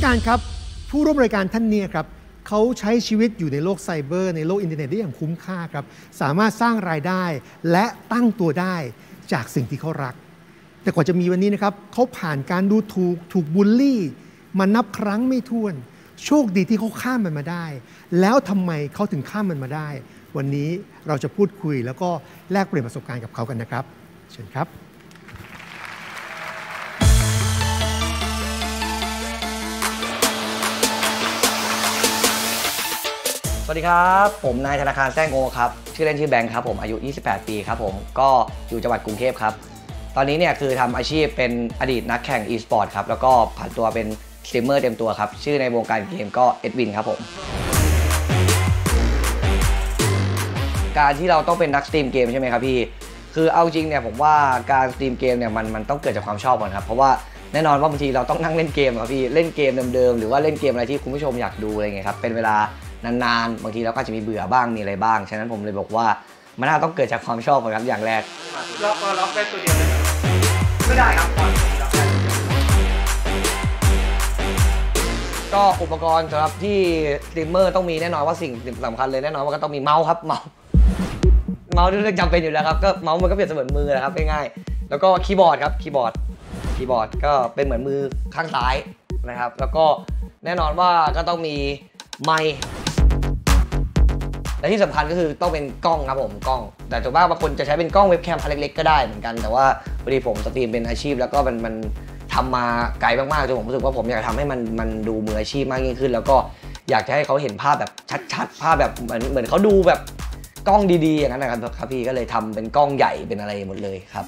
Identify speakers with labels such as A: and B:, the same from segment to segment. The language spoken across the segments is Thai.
A: การครับผู้ร่วมรายการท่านนี้ครับเขาใช้ชีวิตอยู่ในโลกไซเบอร์ในโลกอินเทอร์เน็ตได้อย่างคุ้มค่าครับสามารถสร้างรายได้และตั้งตัวได้จากสิ่งที่เขารักแต่กว่าจะมีวันนี้นะครับเขาผ่านการดูถูกบูลลี่มานับครั้งไม่ถ้วนโชคดีที่เขาข้ามมันมาได้แล้วทำไมเขาถึงข้ามมันมาได้วันนี้เราจะพูดคุยแล้วก็แลกเปลี่ยนประสบการณ์กับเขากันนะครับเชิญครับ
B: สวัสดีครับผมนายธนาคารแซงโอครับชื่อเล่นชื่อแบงค์ครับผมอายุ28ปีครับผมก็อยู่จังหวัดกรุงเทพครับตอนนี้เนี่ยคือทำอาชีพเป็นอดีตนักแข่ง e-sport ครับแล้วก็ผ่านตัวเป็นสตรีมเมอร์เต็มตัวครับชื่อในวงการเกมก็เอ็ดวินครับผมการที่เราต้องเป็นนักสตรีมเกมใช่ไหมครับพี่คือเอาจริงเนี่ยผมว่าการสตรีมเกมเนี่ยมันต้องเกิดจากความชอบก่อนครับเพราะว่าแน่นอนว่าบางทีเราต้องนั่งเล่นเกมครับพี่เล่นเกมเดิมๆหรือว่าเล่นเกมอะไรที่คุณผู้ชมอยากดูอะไรเงี้ยครับเป็นเวลานานๆบางทีเราก็จะมีเบื่อบ้างมีอะไรบ้างฉะนั้นผมเลยบอกว่ามันน่าต้องเกิดจากความชอบก่อนครับอย่างแรกล็อกได้ตัวเดียวเลยไม่ได้ครับก็อุปกรณ์สำหรับที่สตรีมเมอร์ต้องมีแน่นอนว่าสิ่งสำคัญเลยแน่นอนว่าก็ต้องมีเมาส์ครับเมาส์ที่เรื่องจำเป็นอยู่แล้วครับก็เมาส์มันก็เปรียบเสมือนมือนะครับง่ายๆแล้วก็คีย์บอร์ดครับคีย์บอร์ดก็เป็นเหมือนมือข้างซ้ายนะครับแล้วก็แน่นอนว่าก็ต้องมีไมค์และที่สำคัญก็คือต้องเป็นกล้องครับผมกล้องแต่ส่วนมากบางคนจะใช้เป็นกล้องเว็บแคมคันเล็กๆก็ได้เหมือนกันแต่ว่าพอดีผมสตรีมเป็นอาชีพแล้วก็มันทำมาไกลมากๆจนผมรู้สึกว่าผมอยากทำให้มันดูมืออาชีพมากยิ่งขึ้นแล้วก็อยากจะให้เขาเห็นภาพแบบชัดๆภาพแบบเหมือนเขาดูแบบกล้องดีๆอย่างนั้นนะครับพี่ก็เลยทำเป็นกล้องใหญ่เป็นอะไรหมดเลยครับ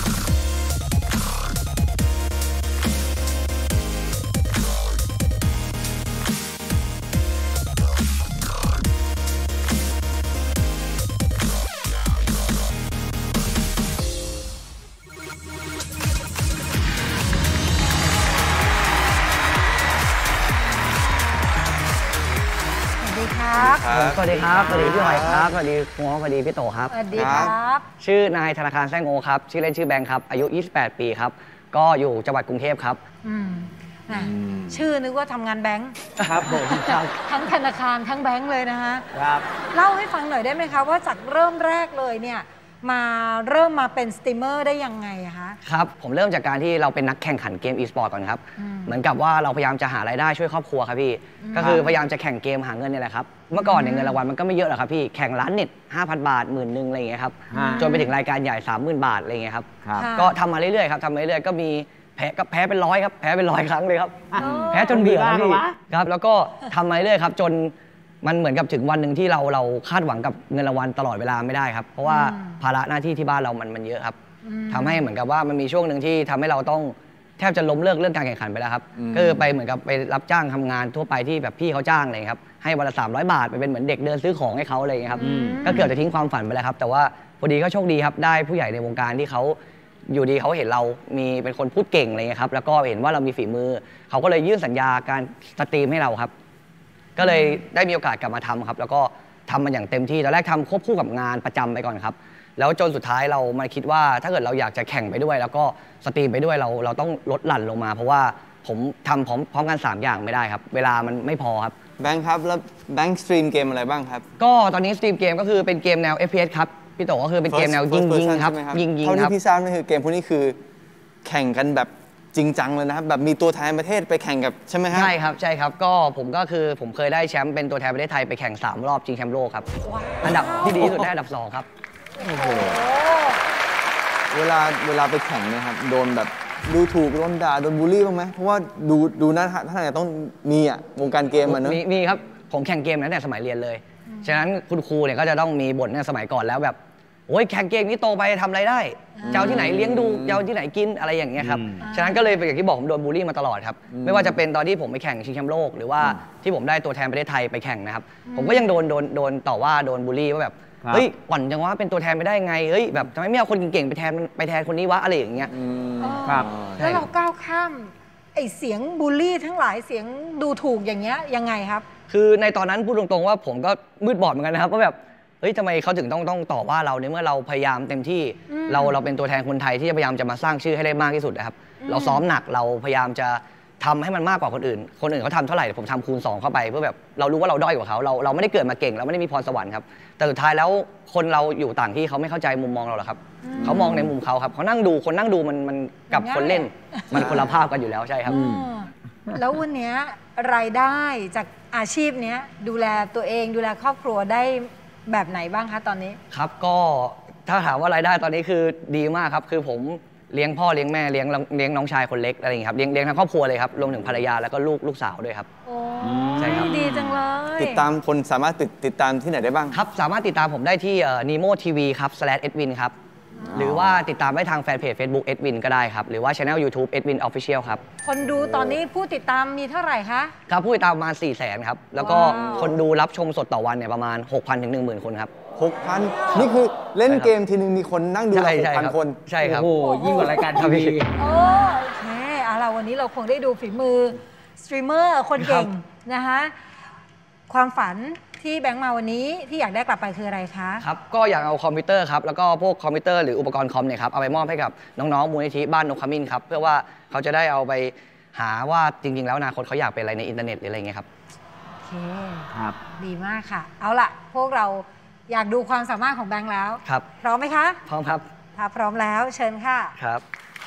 B: สวัสดีครับสวัสดีพี่หอยครับสวัสดีคุณหมอสวัสดีพี่โตครับ
C: สวัสดีครับ
B: ชื่อนายธนาคารแซงโอครับชื่อเล่นชื่อแบงค์ครับอายุ28ปีครับก็อยู่จังหวัดกรุงเทพครับ
C: ชื่อนึกว่าทำงานแบงค์
B: ครับผม
C: ทั้งธนาคารทั้งแบงค์เลยนะฮะ
B: ครับ
C: เล่าให้ฟังหน่อยได้ไหมคะว่าจากเริ่มแรกเลยเนี่ยเริ่มมาเป็นสตรีมเมอร์ได้ยังไงคะ
B: ครับผมเริ่มจากการที่เราเป็นนักแข่งขันเกม e-sport ก่อนครับเหมือนกับว่าเราพยายามจะหารายได้ช่วยครอบครัวครับพี่ก็คือพยายามจะแข่งเกมหาเงินนี่แหละครับเมื่อก่อนเนี่ยเงินรางวัลมันก็ไม่เยอะหรอกครับพี่แข่งร้านเน็ต 5,000 บาท10,000อะไรอย่างเงี้ยครับจนไปถึงรายการใหญ่ 30,000 บาทอะไรอย่างเงี้ยครับก็ทำมาเรื่อยๆครับทำมาเรื่อยๆก็มีแพ้เป็นร้อยครับแพ้เป็น100 ครั้งเลยครับแพ้จนเบื่อพี่ครับแล้วก็ทำมาเรื่อยๆครับจนมันเหมือนกับถึงวันหนึ่งที่เราคาดหวังกับเงินรางวัลตลอดเวลาไม่ได้ครับเพราะว่าภาระหน้าที่ที่บ้านเรามันเยอะครับทำให้เหมือนกับว่ามันมีช่วงหนึ่งที่ทำให้เราต้องแทบจะล้มเลิกเรื่องการแข่งขันไปแล้วครับก็คือไปเหมือนกับไปรับจ้างทำงานทั่วไปที่แบบพี่เขาจ้างอะไรครับให้วันละ300 บาทไปเป็นเหมือนเด็กเดินซื้อของให้เขาอะไรอย่างเงี้ยครับก็เกือบจะทิ้งความฝันไปแล้วครับแต่ว่าพอดีก็โชคดีครับได้ผู้ใหญ่ในวงการที่เขาอยู่ดีเขาเห็นเรามีเป็นคนพูดเก่งอะไรเงี้ยครับแล้วก็เห็นว่าเรามีฝีมือเขาก็เลยยื่นสัญญาการสตรีมให้เราครับก็เลยได้มีโอกาสกลับมาทำครับแล้วก็ทำมันอย่างเต็มที่ตอนแรกทำควบคู่กับงานประจำไปก่อนครับแล้วจนสุดท้ายเรามาคิดว่าถ้าเกิดเราอยากจะแข่งไปด้วยแล้วก็สตรีมไปด้วยเราต้องลดหลั่นลงมาเพราะว่าผมทำพร้อมกัน3อย่างไม่ได้ครับเวลามันไม่พอครับ
D: แบงค์ครับแล้วแบงค์สตรีมเกมอะไรบ้างครับ
B: ก็ตอนนี้สตรีมเกมก็คือเป็นเกมแนว FPS ครับพี่โตก็คือเป็นเกมแนวยิงครับยิง
D: เท่าที่พี่ทราบนี่คือเกมพวกนี้คือแข่งกันแบบจริงจังเลยนะครับแบบมีตัวแทนประเทศไปแข่งกับใช่ไหมครับ
B: ใช่ครับก็ผมเคยได้แชมป์เป็นตัวแทนประเทศไทยไปแข่ง3 รอบชิงแชมป์โลกครับอันดับที่ดีที่สุดได้อันดับ2ครับ
D: โอ้โหเวลาไปแข่งเนี่ยครับโดนแบบดูถูกโดนด่าโดนบูลลี่บ้างไหมเพราะว่าดูนะท่านต้องมีวงการเกมเนอะ
B: มีครับผมแข่งเกมตั้งแต่สมัยเรียนเลยฉะนั้นคุณครูเนี่ยก็จะต้องมีบทในสมัยก่อนแล้วแบบโอ้ยแข่งเกมนี้โตไปทำอะไรได้เจ้าที่ไหนเลี้ยงดูเจ้าที่ไหนกินอะไรอย่างเงี้ยครับฉะนั้นก็เลยเป็นอย่างที่บอกผมโดนบูลลี่มาตลอดครับไม่ว่าจะเป็นตอนที่ผมไปแข่งชิงแชมป์โลกหรือว่าที่ผมได้ตัวแทนประเทศไทยไปแข่งนะครับผมก็ยังโดนต่อว่าโดนบูลลี่ว่าแบบเฮ้ยอ่อนจังวะเป็นตัวแทนไปได้ไงเฮ้ยแบบทำไมไม่เอาคนเก่งๆไปแทนคนนี้วะอะไรอย่างเงี้ย
C: ครับแล้วเราก้าวข้ามไอ้เสียงบูลลี่ทั้งหลายเสียงดูถูกอย่างเงี้ยยังไงครับ
B: คือในตอนนั้นพูดตรงๆว่าผมก็มืดบอดเหมือนกันนะครับว่าแบบเฮ้ยทำไมเขาถึงต้องต่อว่าเราในเมื่อเราพยายามเต็มที่เราเป็นตัวแทนคนไทยที่จะพยายามจะมาสร้างชื่อให้ได้มากที่สุดนะครับเราซ้อมหนักเราพยายามจะทำให้มันมากกว่าคนอื่นเขาทำเท่าไหร่ผมทำคูณ 2เข้าไปเพื่อแบบเรารู้ว่าเราด้อยกว่าเขาเราไม่ได้เกิดมาเก่งเราไม่ได้มีพรสวรรค์ครับแต่สุดท้ายแล้วคนเราอยู่ต่างที่เขาไม่เข้าใจมุมมองเราหรอกครับเขามองในมุมเขาครับเขานั่งดูคนนั่งดูมันกับคนเล่นมันคนละภาพกันอยู่แล้วใช่ครับ
C: แล้ววันนี้รายได้จากอาชีพนี้ดูแลตัวเองดูแลครอบครัวได้แบบไหนบ้างคะตอนนี้
B: ครับก็ถ้าถามว่ารายได้ตอนนี้คือดีมากครับคือผมเลี้ยงพ่อเลี้ยงแม่เลี้ยงน้องชายคนเล็กอะไรอย่างนี้ครับเลี้ยงทั้งครอบครัวเลยครับรวมถึงภรรยาแล้วก็ลูกสาวด้วยครับ
C: ใช่ครับดีจังเลย
D: ติดตามคนสามารถติดตามที่ไหนได้บ้าง
B: ครับสามารถติดตามผมได้ที่Nemo TV ครับ /edwin ครับหรือว่าติดตามได้ทางแฟนเพจ Facebook Edwin ก็ได้ครับหรือว่า Channel YouTube Edwin Official ครับ
C: คนดูตอนนี้ผู้ติดตามมีเท่าไหร่คะ
B: ครับผู้ติดตามประมาณ 400,000 ครับแล้วก็คนดูรับชมสดต่อวันเนี่ยประมาณ 6,000 ถึง 10,000 คนครับ
D: 6,000 นี่คือเล่นเกมทีนึงมีคนนั่งดูเรา 6,000 คน
B: ใช่ครับ
E: โอ้ยิ่งกว่ารายการทีวี
C: โอเคเราวันนี้เราคงได้ดูฝีมือสตรีมเมอร์คนเก่งนะคะความฝันที่แบงค์มาวันนี้ที่อยากได้กลับไปคืออะไรคะ
B: ครับก็อยากเอาคอมพิวเตอร์ครับแล้วก็พวกคอมพิวเตอร์หรืออุปกรณ์คอมเนี่ยครับเอาไปมอบให้กับน้องๆมูลนิธิบ้านนกขมิ้นครับเพื่อว่าเขาจะได้เอาไปหาว่าจริงๆแล้วอนาคตเขาอยากเป็นอะไรในอินเทอร์เน็ตหรืออะไรเงี้ยครับ
C: โอเคครับดีมากค่ะเอาล่ะพวกเราอยากดูความสามารถของแบงค์แล้ว
B: ครับ
C: พร้อมไหมคะ
B: พร้อมครับ
C: ถ้าพร้อมแล้วเชิญค่ะ
B: ครับ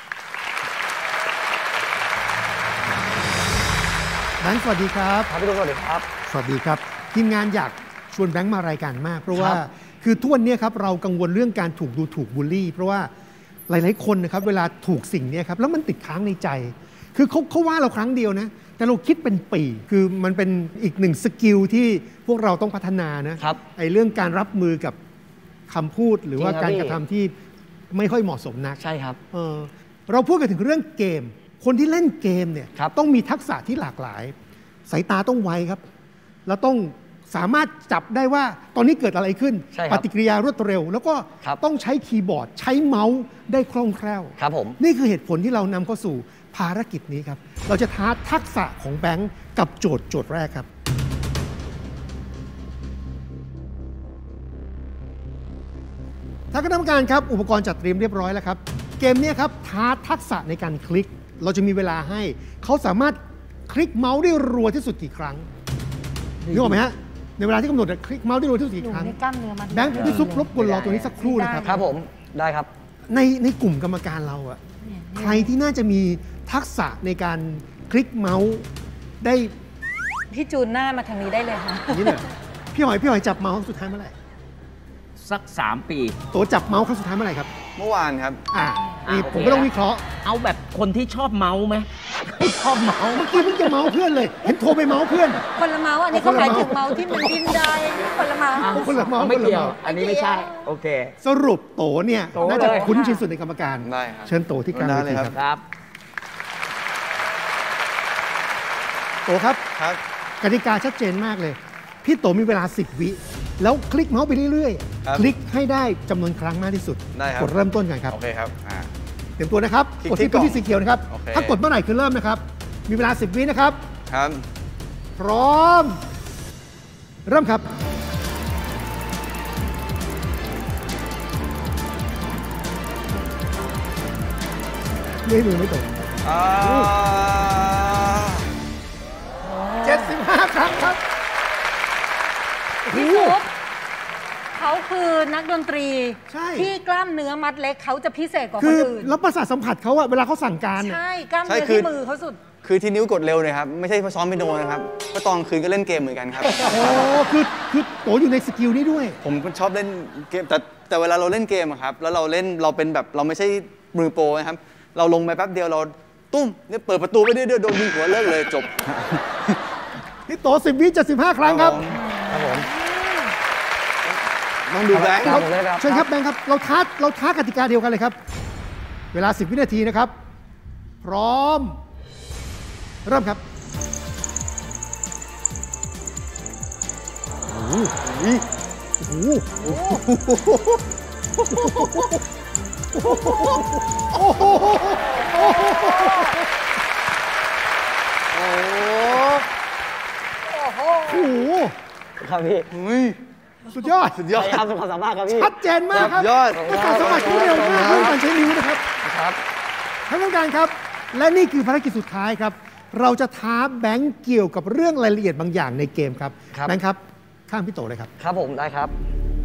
A: แบงค์สวัสดีครับ
B: พี่ตุ้มสวัสดีครับ
A: สวัสดีครับทีมงานอยากชวนแบงค์มารายการมากเพราะว่าคือทุกวันนี้ครับเรากังวลเรื่องการถูกดูถูกบูลลี่เพราะว่าหลายๆคนนะครับเวลาถูกสิ่งนี้ครับแล้วมันติดค้างในใจคือเขาว่าเราครั้งเดียวนะแต่เราคิดเป็นปีคือมันเป็นอีกหนึ่งสกิลที่พวกเราต้องพัฒนานะครับไอ้เรื่องการรับมือกับคำพูดหรือว่าการกระทำที่ไม่ค่อยเหมาะสมนัก
B: ใช่ครับ
A: เราพูดกันถึงเรื่องเกมคนที่เล่นเกมเนี่ยต้องมีทักษะที่หลากหลายสายตาต้องไวครับแล้วต้องสามารถจับได้ว่าตอนนี้เกิดอะไรขึ้นปฏิกิริยารวดเร็วแล้วก็ต้องใช้คีย์บอร์ดใช้เมาส์ได้คล่องแคล่ว
B: ครับผม
A: นี่คือเหตุผลที่เรานำเข้าสู่ภารกิจนี้ครับเราจะท้าทักษะของแบงค์กับโจทย์แรกครับท่านคณะกรรมการครับอุปกรณ์จัดเตรียมเรียบร้อยแล้วครับเกมนี้ครับท้าทักษะในการคลิกเราจะมีเวลาให้เขาสามารถคลิกเมาส์ได้รัวที่สุดกี่ครั้งนึกออกไหมฮะในเวลาที่กำหนดคลิกเมาส์ได้รัวที่สุดกี่ครั้งแบงค์พี่ซุปรบกวนรอตัวนี้สักครู่นะครับ
B: ครับผมได้ครับ
A: ในกลุ่มกรรมการเราอะใครที่น่าจะมีทักษะในการคลิกเมาส์ได้
C: พี่จูนหน้ามาทางนี้ได้เลยค่ะ
A: นี่เลยพี่หอยจับเมาส์สุดท้ายเมื่อไหร่
E: สัก3 ปี
A: โตจับเมาส์ครั้งสุดท้ายเมื่อไหร่ครับ
D: เมื่อวานครับ
A: นี่ผมไม่ต้องวิเคราะห์
E: เอาแบบคนที่ชอบเมาส์ไหมชอบเมาส์
A: เมื่อกี้เพิ่งจะเมาส์เพื่อนเลยเห็นโทรไปเมาส์เพื่อน
C: คนละเมาส์อันนี้เขาหมายถึงเมาส์ที่มันดิ้นได้คนละเมาส์
E: ไม่เกี่ยวอันนี้ไม่ใช่โอเค
A: สรุปโตเนี่ยน่าจะคุ้นชินสุดในกรรมการ
D: ได้ครับ
A: เชิญโตที่กลางเวที
E: ครับ
A: โตครับกติกาชัดเจนมากเลยพี่โตมีเวลา10 วิแล้วคลิกเมาส์ไปเรื่อยๆคลิกให้ได้จำนวนครั้งมากที่สุดกดเริ่มต้นกันครับ
D: โอเคครับ
A: เตรียมตัวนะครับกดที่พื้นที่สีเขียวนะครับถ้ากดเมื่อไหร่คือเริ่มนะครับมีเวลา10 วินะครับ
D: ครับ
A: พร้อมเริ่มครับไม่ตก75 ครั้งครับ
C: พี่ซุปเขาคือนักดนตรีที่กล้ามเนื้อมัดเล็กเขาจะพิเศษกว่าคนอื่น
A: แล้วประสาทสัมผัสเขาอะเวลาเขาสั่งการ
C: ใช่กล้ามเนื้อที่มือเขาสุด
D: คือที่นิ้วกดเร็วเลยครับไม่ใช่เพราะซ้อมเปียโนนะครับเพราะตอนคืนก็เล่นเกมเหมือนกันครับ
A: โอ้คือโตอยู่ในสกิลนี้ด้วย
D: ผมชอบเล่นเกมแต่เวลาเราเล่นเกมครับแล้วเราเป็นแบบเราไม่ใช่มือโปรนะครับเราลงไปแป๊บเดียวเราตุ้มเนี่ยเปิดประตูไปเรื่อยๆโดนยิงหัวเลิกเลยจบ
A: นี่โต10 วิ75 ครั้งครับ
D: ต้องดูแบงค์ครับ
A: เชิญครับแบงค์ครับเราท้ากติกาเดียวกันเลยครับเวลา10 วินาทีนะครับพร้อมเริ่มครับโอ้โห
B: ครับพี่
A: สุดยอด
B: ครับสุดความสามารถครับพี่
A: ชัดเจนมากครับความสามารถที่เร็วมากเรื่องการใช้นิ้วนะครับท่านผู้การครับและนี่คือภารกิจสุดท้ายครับเราจะท้าแบงค์เกี่ยวกับเรื่องรายละเอียดบางอย่างในเกมครับ
B: ครับ
A: แบงค์ครับข้างพี่โตเลยครับ
B: ครับผมได้ครับ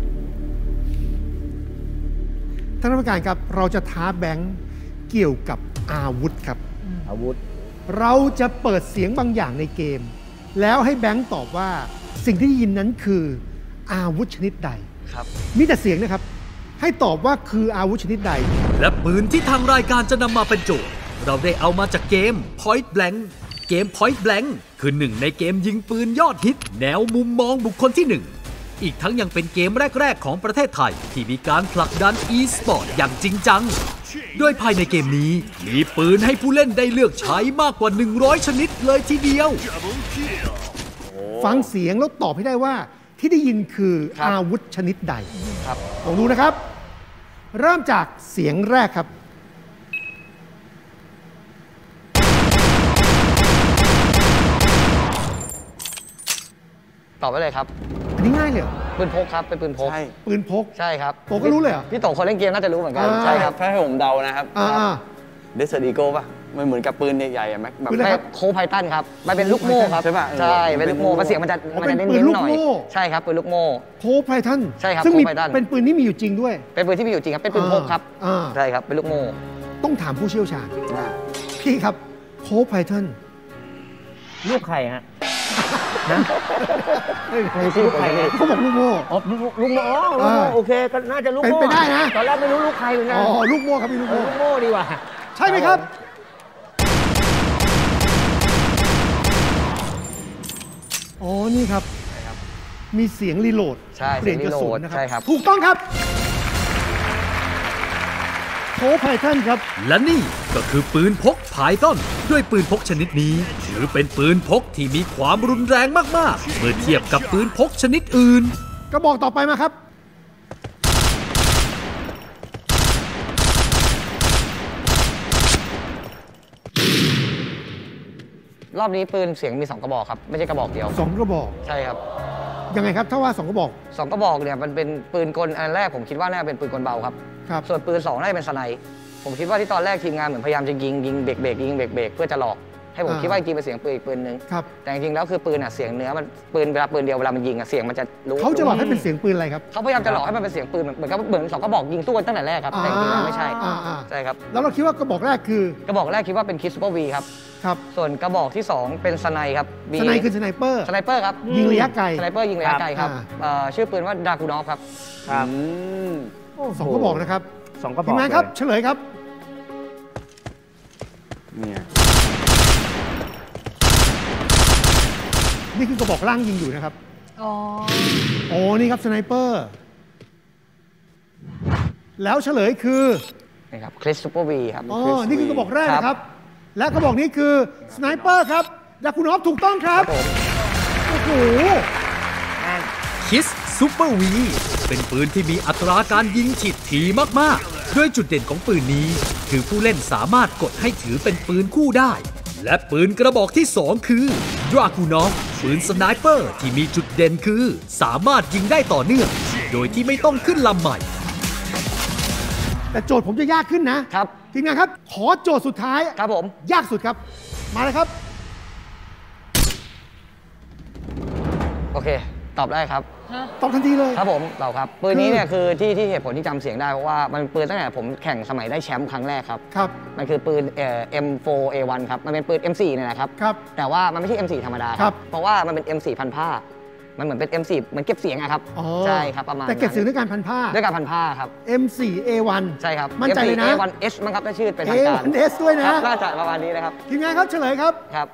A: ท่านผู้การครับเราจะท้าแบงค์เกี่ยวกับอาวุธครับ
E: อาวุธ
A: เราจะเปิดเสียงบางอย่างในเกม แล้วให้แบงค์ตอบว่าสิ่งที่ได้ยินนั้นคืออาวุธชนิดใด
B: ครับ
A: มีแต่เสียงนะครับ ให้ตอบว่าคืออาวุธชนิดใด
F: และปืนที่ทางรายการจะนำมาเป็นโจทย์เราได้เอามาจากเกม Point Blank เกม Point Blank คือหนึ่งในเกมยิงปืนยอดฮิตแนวมุมมองบุคคลที่หนึ่งอีกทั้งยังเป็นเกมแรก ๆ ของประเทศไทยที่มีการผลักดัน e-sport อย่างจริงจังโดยภายในเกมนี้มีปืนให้ผู้เล่นได้เลือกใช้มากกว่า 100 ชนิดเลยทีเดียว
A: ฟังเสียงแล้วตอบให้ได้ว่าที่ได้ยินคือ
B: ครับ
A: อาวุธชนิดใด
B: ครับ
A: ลองดูนะครับ เริ่มจากเสียงแรกครับ
B: ตอบไปเลยครับ
A: อันนี้ง่ายเลยเหรอ
B: ปืนพกครับเป็นปืนพก
D: ใช่
A: ปืนพก
B: ใช่ครับ
A: โตก็รู้เลยเหรอ
B: พี่โตคนเล่นเกมน่าจะรู้เหมือนกัน
A: อ่า
B: ใช่ครับ
D: ถ้าให้ผมเดานะครับ
A: อ่า
D: เดสเซอร์อีโก้ป่ะมันเหมือนกับปืนใหญ่ๆอะแม็กแบบ
A: ปืนอะไร
B: ไม่
A: ครับ
B: โคไพตันครับมันเป็นลูกโม่ครับ
D: ใช่ปะ
B: ใช่เป็นลูกโม่มันเสียงมันจะ
A: อ๋อ
B: มันจะ
A: เป็น
B: เน้
A: ปืน
B: น
A: ลูก
B: ๆหน่อย
A: โม่
B: ใช่ครับปืนลูกโม่
A: โคไพทัน
B: ใช่ครับ
A: ซึ่งมี
B: โคไพทัน
A: เป็นปืนที่มีอยู่จริงด้วย
B: เป็นปืนที่มีอยู่จริงครับเป็นปืนพกครับ
A: อ่า
B: ใช่ครับเป็นลูกโม่
A: ต้องถามผู้เชี่ยวชาญ พี่ครับโคไพทัน
E: ลูกใครฮะ
B: ลูกใครนะ
A: เขาบอกลูกโม่
E: อ๋อลูกโม่อ๋อลูกโม่โอเคก็น่าจะลูก
A: เป็น
E: โม่
A: ไปได้นะ
E: ตอนแรกไม่รู้ลูกใครเหมือนกัน
A: อ๋อลูกโม่ครับพี่ลูก
E: เออ
A: โม่
E: ลูกโม่ดีกว่า
A: ใช่ไหมครับ อ๋อ นี่ครับ มีเสียงรีโหลด
B: ใช่
A: เปลี่ยนกระสุน
B: เสียงรีโหลด
A: นะครั
B: ใช่ครับ
A: ถูกต้องครับโคไพทันครับ
F: และนี่ก็คือปืนพกพายต้นด้วยปืนพกชนิดนี้ถือเป็นปืนพกที่มีความรุนแรงมากๆเมื่อเทียบกับปืนพกชนิดอื่น
A: กระบอกต่อไปมาครับ
B: รอบนี้ปืนเสียงมี2กระบอกครับไม่ใช่กระบอกเดียว
A: 2 กระบอก
B: ใช่ครับ
A: ยังไงครับ ถ้าว่า 2 กระบอก
B: 2กระบอกเนี่ยมันเป็นปืนกลอันแรกผมคิดว่าน่าเป็นปืนกลเบาครับ
A: ครับ
B: ส่วนปืน2น่าจะเป็นสไนป์ผมคิดว่าที่ตอนแรกทีมงานเหมือนพยายามจะยิงเบรกยิงเบรกเพื่อจะหลอกให้ผม
A: อ่า
B: คิดว่าจริงๆเป็นเสียงปืนอีกปืนนึง
A: ครับ
B: แต่จริงๆแล้วคือปืนอ่ะเสียงเนื้อมันปืนเวลาปืนเดียวเวลามันยิงอ่ะเสียงมันจะรู้
A: เขาจะหลอกให้เป็นเสียงปืนอะไรครับ
B: เขาพยายามจะหลอกให้มันเป็นเสียงปืนเหมือนกับเหมือน2กระบอกยิงสู้กันตั้งแต่แรกครับแต่จริงๆแล้วไม่ใช่
A: อ่า
B: ใช่ครับ
A: แล้วเราคิดว่ากระบอกแรกคือ
B: กระบอกแรกคิดว่าเป็นคิสซูเปอร์วีครับ
A: ครับ
B: ส่วนกระบอกที่ 2 เป็นสไนป์ครับ
A: สไนคือสไนเปอร์
B: สไนเปอร์ครับ
A: ยิงระยะไกล
B: สไนเปอร์ยิงระยะไกลครับ
A: อ่า
B: ชื่อปืนว่าดากูนอฟครับ
E: ครับ
A: สองกระบอกนะครับ
E: สองกระบ
A: ที
E: อก
A: มงานครับ
E: เลย
A: เฉลยครับ
D: เนี่ย
A: นี่คือกระบอกล่างยิงอยู่นะครับ
C: อ๋อ
A: โอ้นี่ครับสไนเปอร์ แล้วเฉลยคือ
B: นี่ครับคริสซูเปอร์วีครับ
A: อ๋อ นี่คือกระบอกแรกนะครับ และกระบอกนี้คือสไนเปอร์ครับดาคูนอฟถูกต้องครับ โอ้โห
F: คิสซูเปอร์วีเป็นปืนที่มีอัตราการยิงฉิดถี่มากๆ โดยจุดเด่นของปืนนี้ คือผู้เล่นสามารถกดให้ถือเป็นปืนคู่ได้ และปืนกระบอกที่ 2 คือดรากูนอฟปืนสไนเปอร์ที่มีจุดเด่นคือสามารถยิงได้ต่อเนื่อง โดยที่ไม่ต้องขึ้นลำใหม่
A: แต่โจทย์ผมจะยากขึ้นนะครับ ทีมงานครับ ขอโจทย์สุดท้าย
B: ครับผม
A: ยากสุดครับ มาเลยครับ
B: โอเค ตอบได้ครับ
A: ตอบทันทีเลย
B: ครับผมตอบครับปืนนี้เนี่ยคือที่เหตุผลที่จำเสียงได้เพราะว่ามันปืนตั้งแต่ผมแข่งสมัยได้แชมป์ครั้งแรกครับ
A: ครับ
B: มันคือปืนM4A1 ครับมันเป็นปืน M4 เนี่ยนะครับ
A: ครับ
B: แต่ว่ามันไม่ใช่ M4 ธรรมดา
A: ครับ
B: เพราะว่ามันเป็น M4 พันผ้ามันเหมือนเป็น M4 เหมือนเก็บเสียงอะครับ
A: อ๋อ
B: ใช่ครับประมาณ
A: แต่เก็บเสียง
B: นั้น
A: ด้วยการพันผ้า
B: ด้วยการพันผ้าครับ
A: M4A1
B: ใช่ครับ
A: มั่นใจเลยนะ
B: M4A1S มั้งครับถ้าชื่อเป็นทางการ
A: A1S ด้วยนะ
B: ครับน่าจะประมาณนี้นะครับ
A: ทีมงานครับเฉลยครับ
B: ครับ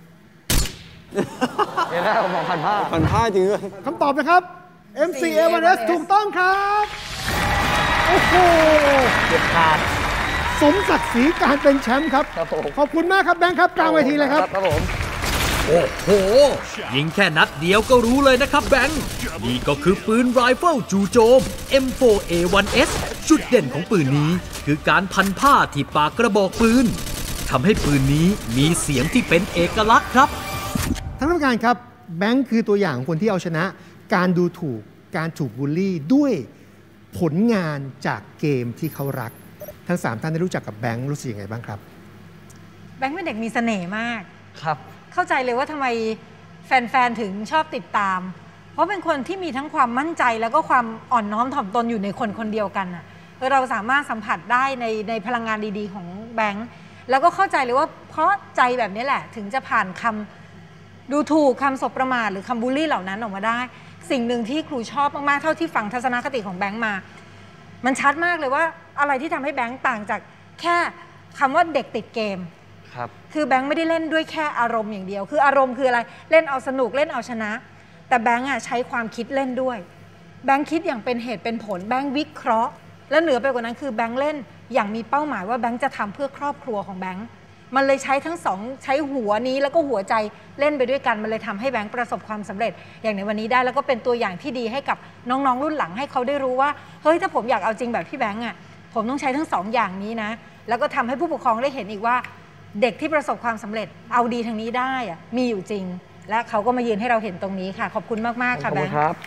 B: เดี๋ยวนะผมบอกพันผ้า
D: พันผ้าจริงด้วย
A: คำตอบนะครับ M4A1S ถูกต้องครับ โอ้โห
E: เด็ดขาด
A: สมศักดิ์ศรีการเป็นแชมป์ครับ
B: ครับผม
A: ขอบคุณมากครับแบงค์ครับกลางเวทีเลยครับ
B: ครับผม
F: โอ้โห ยิงแค่นัดเดียวก็รู้เลยนะครับแบงค์ นี่ก็คือปืนไรเฟิลจู่โจม M4A1S จุดเด่นของปืนนี้คือการพันผ้าที่ปากกระบอกปืนทำให้ปืนนี้มีเสียงที่เป็นเอกลักษณ์ครับ
A: ท่านผู้การครับแบงค์คือตัวอย่างของคนที่เอาชนะ การดูถูกการถูกบูลลี่ด้วยผลงานจากเกมที่เขารัก ทั้ง 3 ท่านได้รู้จักกับแบงค์รู้สึกยังไงบ้างครับ
C: แบงค์เป็นเด็กมีเสน่ห์มาก
B: ครับ
C: เข้าใจเลยว่าทำไมแฟนๆถึงชอบติดตาม เพราะเป็นคนที่มีทั้งความมั่นใจแล้วก็ความอ่อนน้อมถ่อมตนอยู่ในคนคนเดียวกันน่ะเราสามารถสัมผัสได้ในพลังงานดีๆของแบงค์แล้วก็เข้าใจเลยว่าเพราะใจแบบนี้แหละถึงจะผ่านคำดูถูกคำสบประมาทหรือคำบูลลี่เหล่านั้นออกมาได้สิ่งหนึ่งที่ครูชอบมากๆเท่าที่ฟังทัศนคติของแบงค์มามันชัดมากเลยว่าอะไรที่ทำให้แบงค์ต่างจากแค่คำว่าเด็กติดเกมคือแบงค์ไม่ได้เล่นด้วยแค่อารมณ์อย่างเดียวคืออารมณ์คืออะไรเล่นเอาสนุกเล่นเอาชนะแต่แบงค์ใช้ความคิดเล่นด้วยแบงค์คิดอย่างเป็นเหตุเป็นผลแบงค์วิเคราะห์และเหนือไปกว่านั้นคือแบงค์เล่นอย่างมีเป้าหมายว่าแบงค์จะทำเพื่อครอบครัวของแบงค์มันเลยใช้ทั้งสองใช้หัวนี้แล้วก็หัวใจเล่นไปด้วยกันมันเลยทำให้แบงค์ประสบความสำเร็จอย่างในวันนี้ได้แล้วก็เป็นตัวอย่างที่ดีให้กับน้องๆรุ่นหลังให้เขาได้รู้ว่าเฮ้ยถ้าผมอยากเอาจริงแบบพี่แบงค์ผมต้องใช้ทั้งสองอย่างนี้นะแล้วก็ทำให้ผู้ปกครองได้เห็นอีกว่าเด็กที่ประสบความสำเร็จเอาดีทางนี้ได้มีอยู่จริงและเขาก็มายืนให้เราเห็นตรงนี้ค่ะขอบคุณมากๆค่ะแบงค์ครับ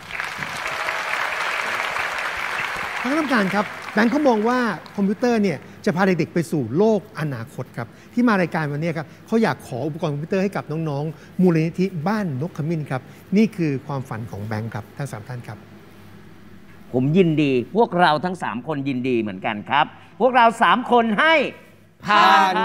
A: ท่านกรรมการครับแบงค์เขามองว่าคอมพิวเตอร์เนี่ยจะพาเด็กๆไปสู่โลกอนาคตครับที่มารายการวันนี้ครับเขาอยากขออุปกรณ์คอมพิวเตอร์ให้กับน้องๆมูลนิธิบ้านนกขมิ้นครับนี่คือความฝันของแบงค์ครับทั้ง3ท่านครับ
E: ผมยินดีพวกเราทั้ง3คนยินดีเหมือนกันครับพวกเรา3คนให้ผ่าน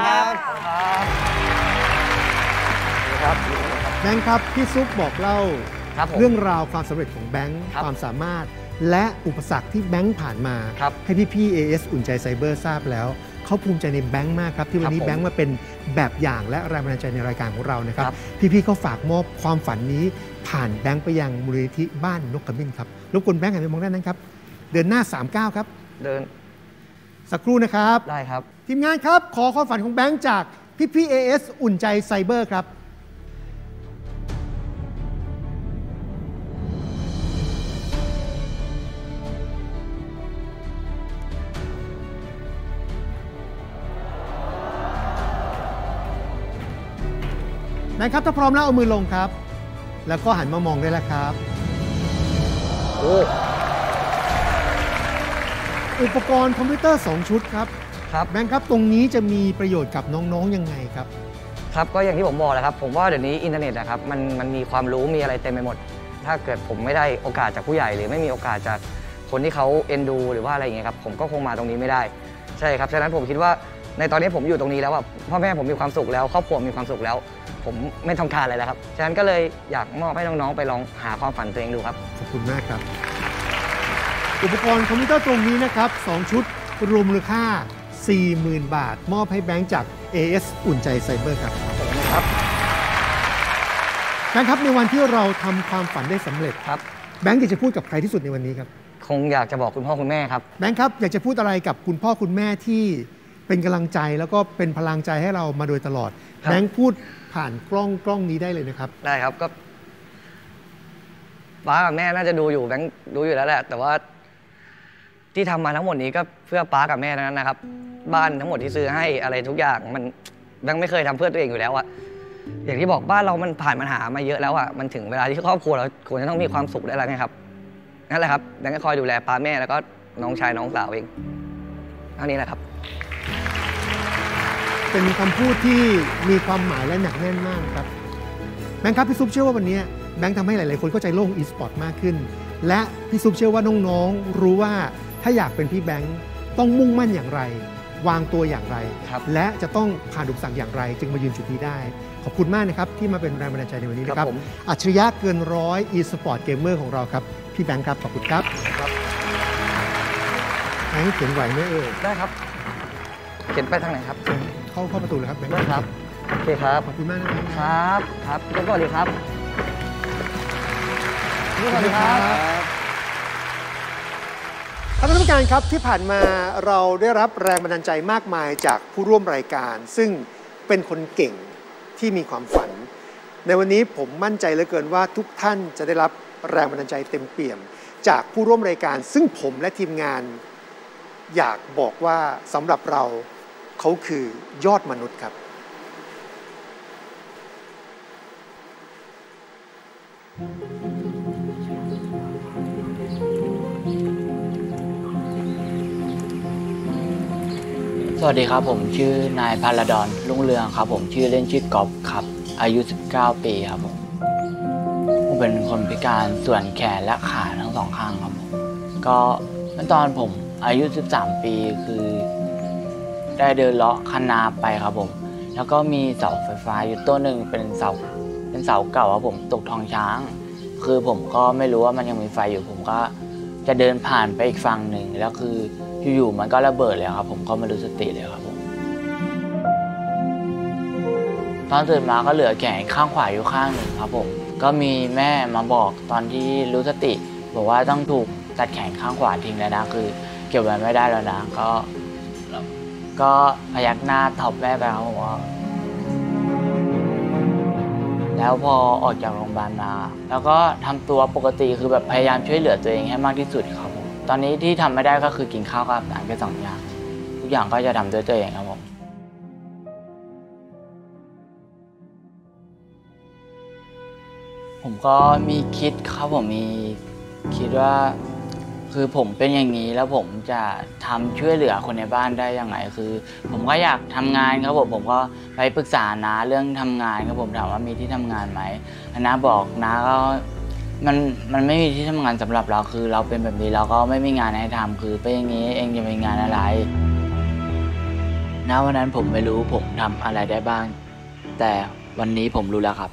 A: ครับแบงค์ครับพี่ซุปบอกเล่าเรื่องราวความสำเร็จของแบงค์ความสามารถและอุปสรรคที่แบงค์ผ่านมาให้พี่ๆ AS อุ่นใจไซเบอร์ทราบแล้วเขาภูมิใจในแบงค์มากครับที่วันนี้แบงค์มาเป็นแบบอย่างและแรงบันดาลใจในรายการของเรานะครับพี่ๆเขาฝากมอบความฝันนี้ผ่านแบงค์ไปยังมูลนิธิบ้านนกขมิ้นครับรบกวนแบงค์หันไปมองด้านนั้นครับเดินหน้า39ครับ
B: เดิน
A: สักครู่นะครับ
B: ได้ครับ
A: ทีมงานครับขอความฝันของแบงค์จากพี่ๆ AS อุ่นใจไซเบอร์ครับนะครับถ้าพร้อมแล้วเอามือลงครับแล้วก็หันมามองได้แล้วครับอุปกรณ์คอมพิวเตอร์2ชุดครับแบงค์ครับตรงนี้จะมีประโยชน์กับน้องๆยังไงครับ
B: ครับก็อย่างที่ผมบอกแหละครับผมว่าเดี๋ยวนี้อินเทอร์เน็ตนะครับมันมีความรู้มีอะไรเต็มไปหมดถ้าเกิดผมไม่ได้โอกาสจากผู้ใหญ่หรือไม่มีโอกาสจากคนที่เขาเอ็นดูหรือว่าอะไรอย่างเงี้ยครับผมก็คงมาตรงนี้ไม่ได้ใช่ครับฉะนั้นผมคิดว่าในตอนนี้ผมอยู่ตรงนี้แล้วพ่อแม่ผมมีความสุขแล้วครอบครัวมีความสุขแล้วผมไม่ต้องการอะไรแล้วครับฉะนั้นก็เลยอยากมอบให้น้องๆไปลองหาความฝันตัวเองดูครับ
A: ขอบคุณมากครับอุปกรณ์คอมพิวเตอร์ตรงนี้นะครับ2ชุดรวมมูลค่า 40,000 บาทมอบให้แบงค์จาก AS อุ่นใจไซเบอร์ครับขอบคุณครับแบงค์ครับในวันที่เราทำความฝันได้สำเร็จครับแบงค์อยากจะพูดกับใครที่สุดในวันนี้ครับ
B: คงอยากจะบอกคุณพ่อคุณแม่ครับ
A: แบงค์ครับอยากจะพูดอะไรกับคุณพ่อคุณแม่ที่เป็นกำลังใจแล้วก็เป็นพลังใจให้เรามาโดยตลอดแบงค์พูดผ่านกล้องนี้ได้เลยนะครับ
B: ได้ครับก็ป้ากับแม่น่าจะดูอยู่แบงค์ดูอยู่แล้วแหละแต่ว่าที่ทำมาทั้งหมดนี้ก็เพื่อป้ากับแม่นั้นนะครับบ้านทั้งหมดที่ซื้อให้อะไรทุกอย่างมันแบงค์ไม่เคยทำเพื่อตัวเองอยู่แล้วอะอย่างที่บอกบ้านเรามันผ่านปัญหามาเยอะแล้วอะมันถึงเวลาที่ครอบครัวเราควรจะต้องมีความสุขได้แล้วไงครับนั่นแหละครับแบงค์ก็คอยดูแลป้าแม่แล้วก็น้องชายน้องสาวเองเท่านี้แหละครับ
A: เป็นคำพูดที่มีความหมายและหนักแน่นมากครับแบงค์ครับพี่ซุปเชื่อว่าวันนี้แบงค์ทำให้หลายๆคนเข้าใจโลกอีสปอร์ตมากขึ้นและพี่ซุปเชื่อว่าน้องๆรู้ว่าถ้าอยากเป็นพี่แบงค์ต้องมุ่งมั่นอย่างไรวางตัวอย่างไรและจะต้องผ่านอุปสรรคอย่างไรจึงมายืนจุดนี้ได้ขอบคุณมากนะครับที่มาเป็นแรงบันดาลใจในวันนี้นะครับอัจฉริยะเกินร้อยอีสปอร์ตเกมเมอร์ของเราครับพี่แบงค์ครับขอบคุณครับแบงค์เขียนไหวไหม
B: ได้ครับเขียนไปทางไหนครับ
A: เข้าประตูเลยครับแบงค์
B: ครับโอเคครับ
A: ขอบคุณมากนะครับ
B: ครับสวัสดีครับสวัสดีครับ
A: ท่านผู้การครับที่ผ่านมาเราได้รับแรงบันดาลใจมากมายจากผู้ร่วมรายการซึ่งเป็นคนเก่งที่มีความฝันในวันนี้ผมมั่นใจเหลือเกินว่าทุกท่านจะได้รับแรงบันดาลใจเต็มเปี่ยมจากผู้ร่วมรายการซึ่งผมและทีมงานอยากบอกว่าสำหรับเราเขาคือยอดมนุษย์ครับ
G: สวัสดีครับผมชื่อนายพาราดอนรุ่งเรืองครับผมชื่อเล่นชื่อกอล์ฟครับอายุ 19 ปีครับผมเป็นคนพิการส่วนแขนและขาทั้งสองข้างครับผมก็ตอนผมอายุ 13 ปีคือได้เดินเลาะคันนาไปครับผมแล้วก็มีเสาไฟฟ้าอยู่ต้นหนึ่งเป็นเสาเก่าครับผมตกทองช้างคือผมก็ไม่รู้ว่ามันยังมีไฟอยู่ผมก็จะเดินผ่านไปอีกฝั่งหนึ่งแล้วคืออยู่ๆมันก็ระเบิดเลยครับผมก็ไม่รู้สติเลยครับผมตอนตื่นมาก็เหลือแขนข้างขวาอยู่ข้างหนึ่งครับผมก็มีแม่มาบอกตอนที่รู้สติบอกว่าต้องถูกตัดแขนข้างขวาทิ้งแล้วนะคือเก็บไว้ไม่ได้แล้วนะก็พยักหน้าตอบแม่ไปครับผมว่าแล้วพอออกจากโรงพยาบาลมาแล้วก็ทำตัวปกติคือแบบพยายามช่วยเหลือตัวเองให้มากที่สุดครับผมตอนนี้ที่ทำไม่ได้ก็คือกินข้าวกับอาบน้ำแค่2 อย่างทุกอย่างก็จะทำด้วยตัวเองครับผมก็มีคิดครับผมมีคิดว่าคือผมเป็นอย่างนี้แล้วผมจะทำช่วยเหลือคนในบ้านได้ยังไงคือผมก็อยากทำงานครับผมก็ไปปรึกษาน้าเรื่องทำงานครับผมถามว่ามีที่ทำงานไหมน้าบอกน้าก็มันไม่มีที่ทำงานสำหรับเราคือเราเป็นแบบนี้เราก็ไม่มีงานให้ทำคือเป็นอย่างนี้เองจะมีงานอะไรณวันนั้นผมไม่รู้ผมทำอะไรได้บ้างแต่วันนี้ผมรู้แล้วครับ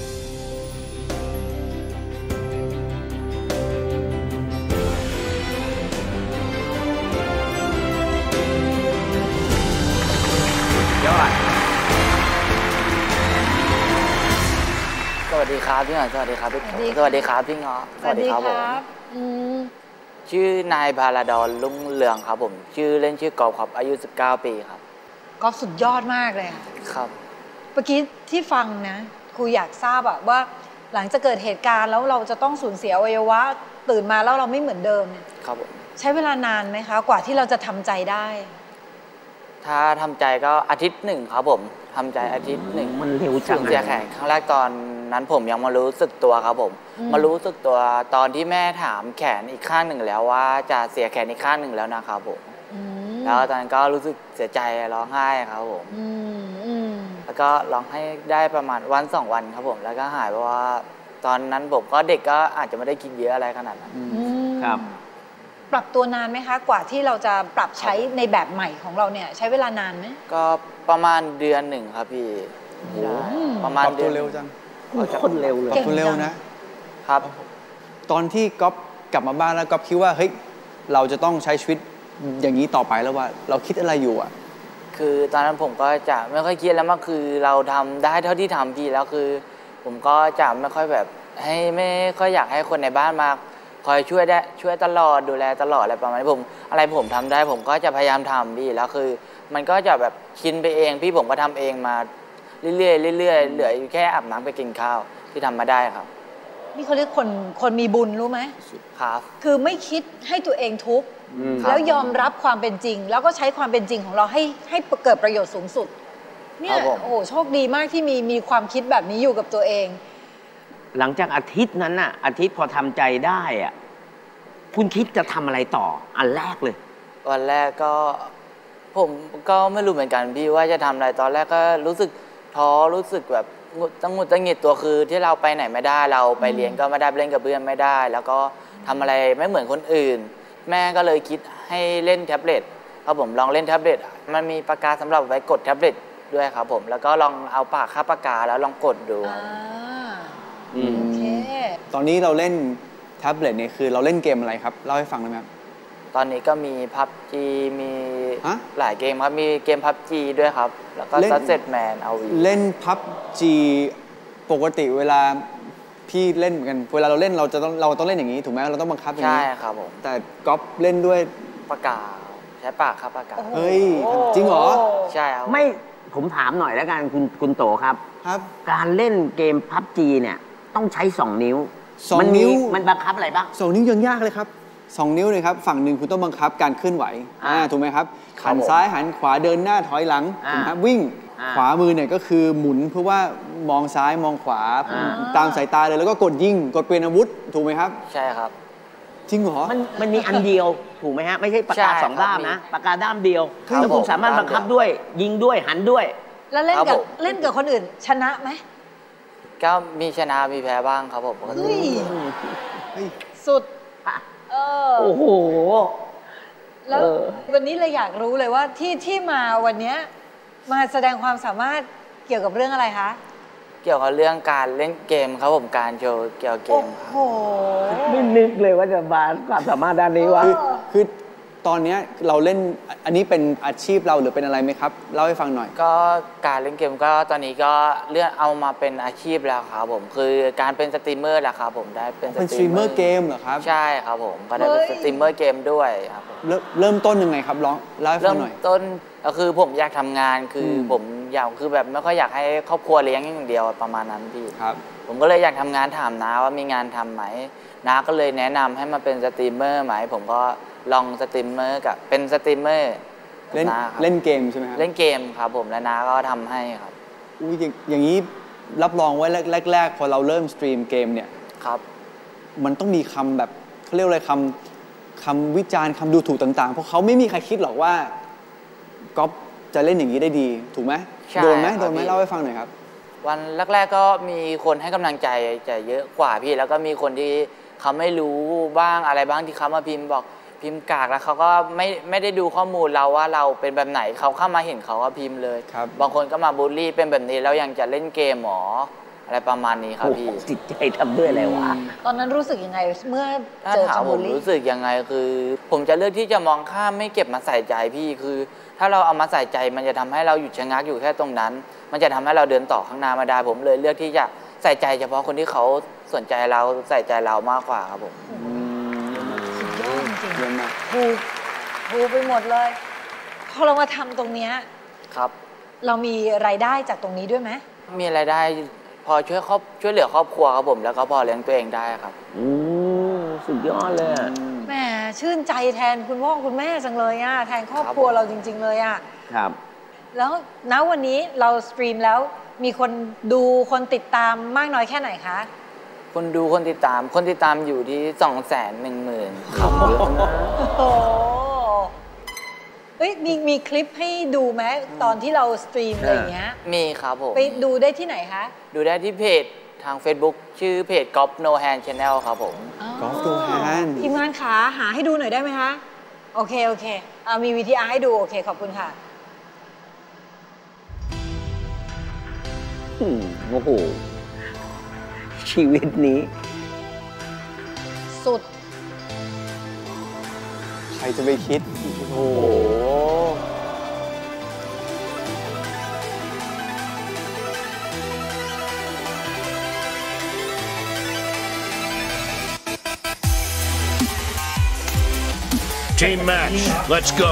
G: สวัสดีครับพี่หน่อยสวัสดีครับพี่สวัสดีครับพี่เงาะสวัสดีครับผมชื่อนายพาราดอนลุ่งเรืองครับผมชื่อเล่นชื่อกอล์ฟครับอายุ 19 ปีครับ
C: ก็สุดยอดมากเลย
G: ครับ
C: เมื่อกี้ที่ฟังนะครูอยากทราบว่าหลังจากเกิดเหตุการณ์แล้วเราจะต้องสูญเสียอวัยวะตื่นมาแล้วเราไม่เหมือนเดิมเนี่ย
G: ครับผม
C: ใช้เวลานานไหมคะกว่าที่เราจะทำใจได้
G: ถ้าทำใจก็อาทิตย์หนึ่งครับผมทำใจอาทิตย์หนึ่ง
E: มันเร็วจัง
G: เสียแขนครั้งแรกตอนนั้นผมยังมารู้สึกตัวครับผมมารู้สึกตัวตอนที่แม่ถามแขนอีกข้างหนึ่งแล้วว่าจะเสียแขนอีกข้างหนึ่งแล้วนะครับผมแล้วตอนนั้นก็รู้สึกเสียใจร้องไห้ครับผมแล้วก็ร้องไห้ได้ประมาณวัน2 วันครับผมแล้วก็หายเพราะว่าตอนนั้นผมก็เด็กก็อาจจะไม่ได้กินเยอะอะไรขนาดนั้น
E: ครับ
C: ปรับตัวนานไหมคะกว่าที่เราจะปรับใช้ในแบบใหม่ของเราเนี่ยใช้เวลานานไหม
G: ก็ประมาณ1 เดือนครับพี่ประมาณ
D: เดือนเร็วจัง
E: คนเร็วเลย
D: ปรับตัวเร็วนะครับตอนที่ก๊อฟกลับมาบ้านแล้วก๊อฟคิดว่าเฮ้ยเราจะต้องใช้ชีวิตอย่างนี้ต่อไปแล้วว่าเราคิดอะไรอยู่อ่ะ
G: คือตอนนั้นผมก็จะไม่ค่อยคิดแล้วมันคือเราทำได้เท่าที่ทำพี่แล้วคือผมก็จะไม่ค่อยแบบไม่ค่อยอยากให้คนในบ้านมาคอยช่วยตลอดดูแลตลอดอะไรประมาณนี้ผมทำได้ผมก็จะพยายามทำพี่แล้วคือมันก็จะแบบชินไปเองพี่ผมก็ทำเองมาเรื่อยๆเหลืออยู่แค่อาบน้ำไปกินข้าวที่ทำมาได้ครับ
C: นี่เขาเรียกคนมีบุญรู้ไหม
G: ครับ
C: คือไม่คิดให้ตัวเองทุกข์แล้วยอมรับความเป็นจริงแล้วก็ใช้ความเป็นจริงของเราให้เกิดประโยชน์สูงสุดเนี่ยโอ้โหโชคดีมากที่มีความคิดแบบนี้อยู่กับตัวเอง
E: หลังจากอาทิตย์นั้นน่ะอาทิตย์พอทำใจได้อ่ะคุณคิดจะทำอะไรต่ออันแรกเลย
G: วันแรกก็ผมก็ไม่รู้เหมือนกันพี่ว่าจะทำอะไรตอนแรกก็รู้สึกท้อรู้สึกแบบหงุดหงิดตัวคือที่เราไปไหนไม่ได้เราไปเรียนก็ไม่ได้เล่นกับเพื่อนไม่ได้แล้วก็ทำอะไรไม่เหมือนคนอื่นแม่ก็เลยคิดให้เล่นแท็บเล็ตครับผมลองเล่นแท็บเล็ตมันมีปากกาสำหรับไว้กดแท็บเล็ตด้วยครับผมแล้วก็ลองเอาปากคาบปากกาแล้วลองกดดู
C: โอเค
D: ตอนนี้เราเล่นแท็บเล็ตเนี่ยคือเราเล่นเกมอะไรครับเล่าให้ฟังได้ไหมครับ
G: ตอนนี้ก็มี PUBG มีหลายเกมครับมีเกม PUBG ด้วยครับแล้วก็ Sunsetman RV
D: เล่น PUBG ปกติเวลาพี่เล่นเหมือนกันเวลาเราเล่นเราต้องเล่นอย่างนี้ถูกไหมเราต้องบังคับอย่างนี้
G: ใช่ครับผม
D: แต่ก๊อฟเล่นด้วย
G: ปากกาใช้ปากครับปากกา
D: เฮ้ยจริงเหรอ
G: ใช่ครับ
E: ไม่ผมถามหน่อยแล้วกันคุณโตครับการเล่นเกม PUBG เนี่ยต้องใช้2 นิ้ว2 นิ้วมันบังคับอะไรบ้าง
D: 2 นิ้วยังยากเลยครับ2 นิ้วเลยครับฝั่งหนึ่งคุณต้องบังคับการเคลื่อนไหวถูกไหมครับหันซ้ายหันขวาเดินหน้าถอยหลังนะครับวิ่งขวามือเนี่ยก็คือหมุนเพื่อว่ามองซ้ายมองขวาตามสายตาเลยแล้วก็กดยิงกดเปลี่ยนอาวุธถูกไหมครับ
G: ใช่ครับ
D: จริงเหรอ
E: มันมีอันเดียวถูกไหมฮะไม่ใช่ปากกา2 ด้ามนะปากกาด้ามเดียวแล้วคุณสามารถบังคับด้วยยิงด้วยหันด้วย
C: แล้วเล่นกับคนอื่นชนะไหม
G: ก็มีชนะมีแพ้บ้างครับผม
C: เฮ้ยสุด
E: โอ้โห
C: แล้ววันนี้เลยอยากรู้เลยว่าที่มาวันนี้มาแสดงความสามารถเกี่ยวกับเรื่องอะไรคะ
G: เกี่ยวกับเรื่องการเล่นเกมครับผมการโชว์เกี่ยวกับเกมครับ
C: โอ้โห
E: ไม่นึกเลยว่าจะมาความสามารถด้านนี้วะ
D: คือตอนนี้เราเล่นอันนี้เป็นอาชีพเราหรือเป็นอะไรไหมครับเล่าให้ฟังหน่อย
G: ก็การเล่นเกมก็ตอนนี้ก็เลื่อนเอามาเป็นอาชีพแล้วครับผมคือการเป็นสตรีมเมอร์แหละครับผมได้เป็น
D: สตรีมเมอร์เกมเหรอครับ
G: ใช่ครับผมก็ได้เป็นสตรีมเมอร์เกมด้วยครับผม
D: เริ่มต้นยังไงครับร้องเล่าให้ฟังหน่อย
G: เริ่มต้นก็คือผมอยากทำงานคือผมอยากคือแบบไม่ค่อยอยากให้ครอบครัวเลี้ยงอย่างเดียวประมาณนั้นพี่
D: ครับ
G: ผมก็เลยอยากทำงานถามน้าว่ามีงานทำไหมน้าก็เลยแนะนำให้มาเป็นสตรีมเมอร์ไหมผมก็ลองสตรีมเมอร์กับเป็นสตรีมเมอร์
D: เล่นเกมใช่ไหมครับ
G: เล่นเกมครับผมและน้าก็ทำให้ครับ
D: อุ้ยอย่างนี้รับรองไว้แรกพอเราเริ่มสตรีมเกมเนี่ย
G: ครับ
D: มันต้องมีคำแบบเขาเรียกอะไรคำวิจารณ์คำดูถูกต่างๆเพราะเขาไม่มีใครคิดหรอกว่าก๊อฟจะเล่นอย่างนี้ได้ดีถูกไหมโดนไหมเล่าให้ฟังหน่อยครับ
G: วันแรกๆก็มีคนให้กำลังใจจะเยอะกว่าพี่แล้วก็มีคนที่เขาไม่รู้บ้างอะไรบ้างที่เขามาพิมพ์บอกพิมพ์กากแล้วเขาก็ไม่ได้ดูข้อมูลเราว่าเราเป็นแบบไหนเขาเข้ามาเห็นเขาก็พิมพ์เลยบางคนก็มาบูลลี่เป็นแบบนี้แล้วยังจะเล่นเกมหรออะไรประมาณนี้ครับพี่
E: จิตใจทำด้วยอะไรวะ
C: ตอนนั้นรู้สึกยังไงเมื่อเจอคำบูลลี่
G: รู้สึกยังไงคือผมจะเลือกที่จะมองข้ามไม่เก็บมาใส่ใจพี่คือถ้าเราเอามาใส่ใจมันจะทำให้เราหยุดชะงักอยู่แค่ตรงนั้นมันจะทำให้เราเดินต่อข้างหน้ามาได้ผมเลยเลือกที่จะใส่ใจเฉพาะคนที่เขาสนใจเราใส่ใจเรามากกว่าครับผม
C: ถูกไปหมดเลยพอเรามาทำตรงนี้
G: ครับ
C: เรามีรายได้จากตรงนี้ด้วยไหม
G: มีรายได้พอช่วยเหลือครอบครัวครับผมแล้วก็พอเลี้ยงตัวเองได้ครับ
E: สุดยอดเลย
C: แหมชื่นใจแทนคุณพ่อคุณแม่จังเลยอ่ะแทนครอบครัวเราจริงๆเลยอ่ะ
E: ครับ
C: แล้วณวันนี้เราสตรีมแล้วมีคนดูคนติดตามมากน้อยแค่ไหนคะ
G: คนดูคนติดตามอยู่ที่ 210,000 ครับ
C: โอ้เฮ้ยมีคลิปให้ดูไหมตอนที่เราสตรีมอะไรอย่างเงี้ย
G: มีครับผม
C: ไปดูได้ที่ไหนคะ
G: ดูได้ที่เพจทาง Facebook ชื่อเพจ Golf No Hand Channel ครับผม
D: Golf No Hand
C: ทีมงานขาหาให้ดูหน่อยได้ไหมคะโอเคมีวิธีให้ดูโอเคขอบคุณค่ะ
E: โอ้โหชีวิตนี้
C: สุด
D: ใครจะไปคิดโอ้โห
H: Team match let's go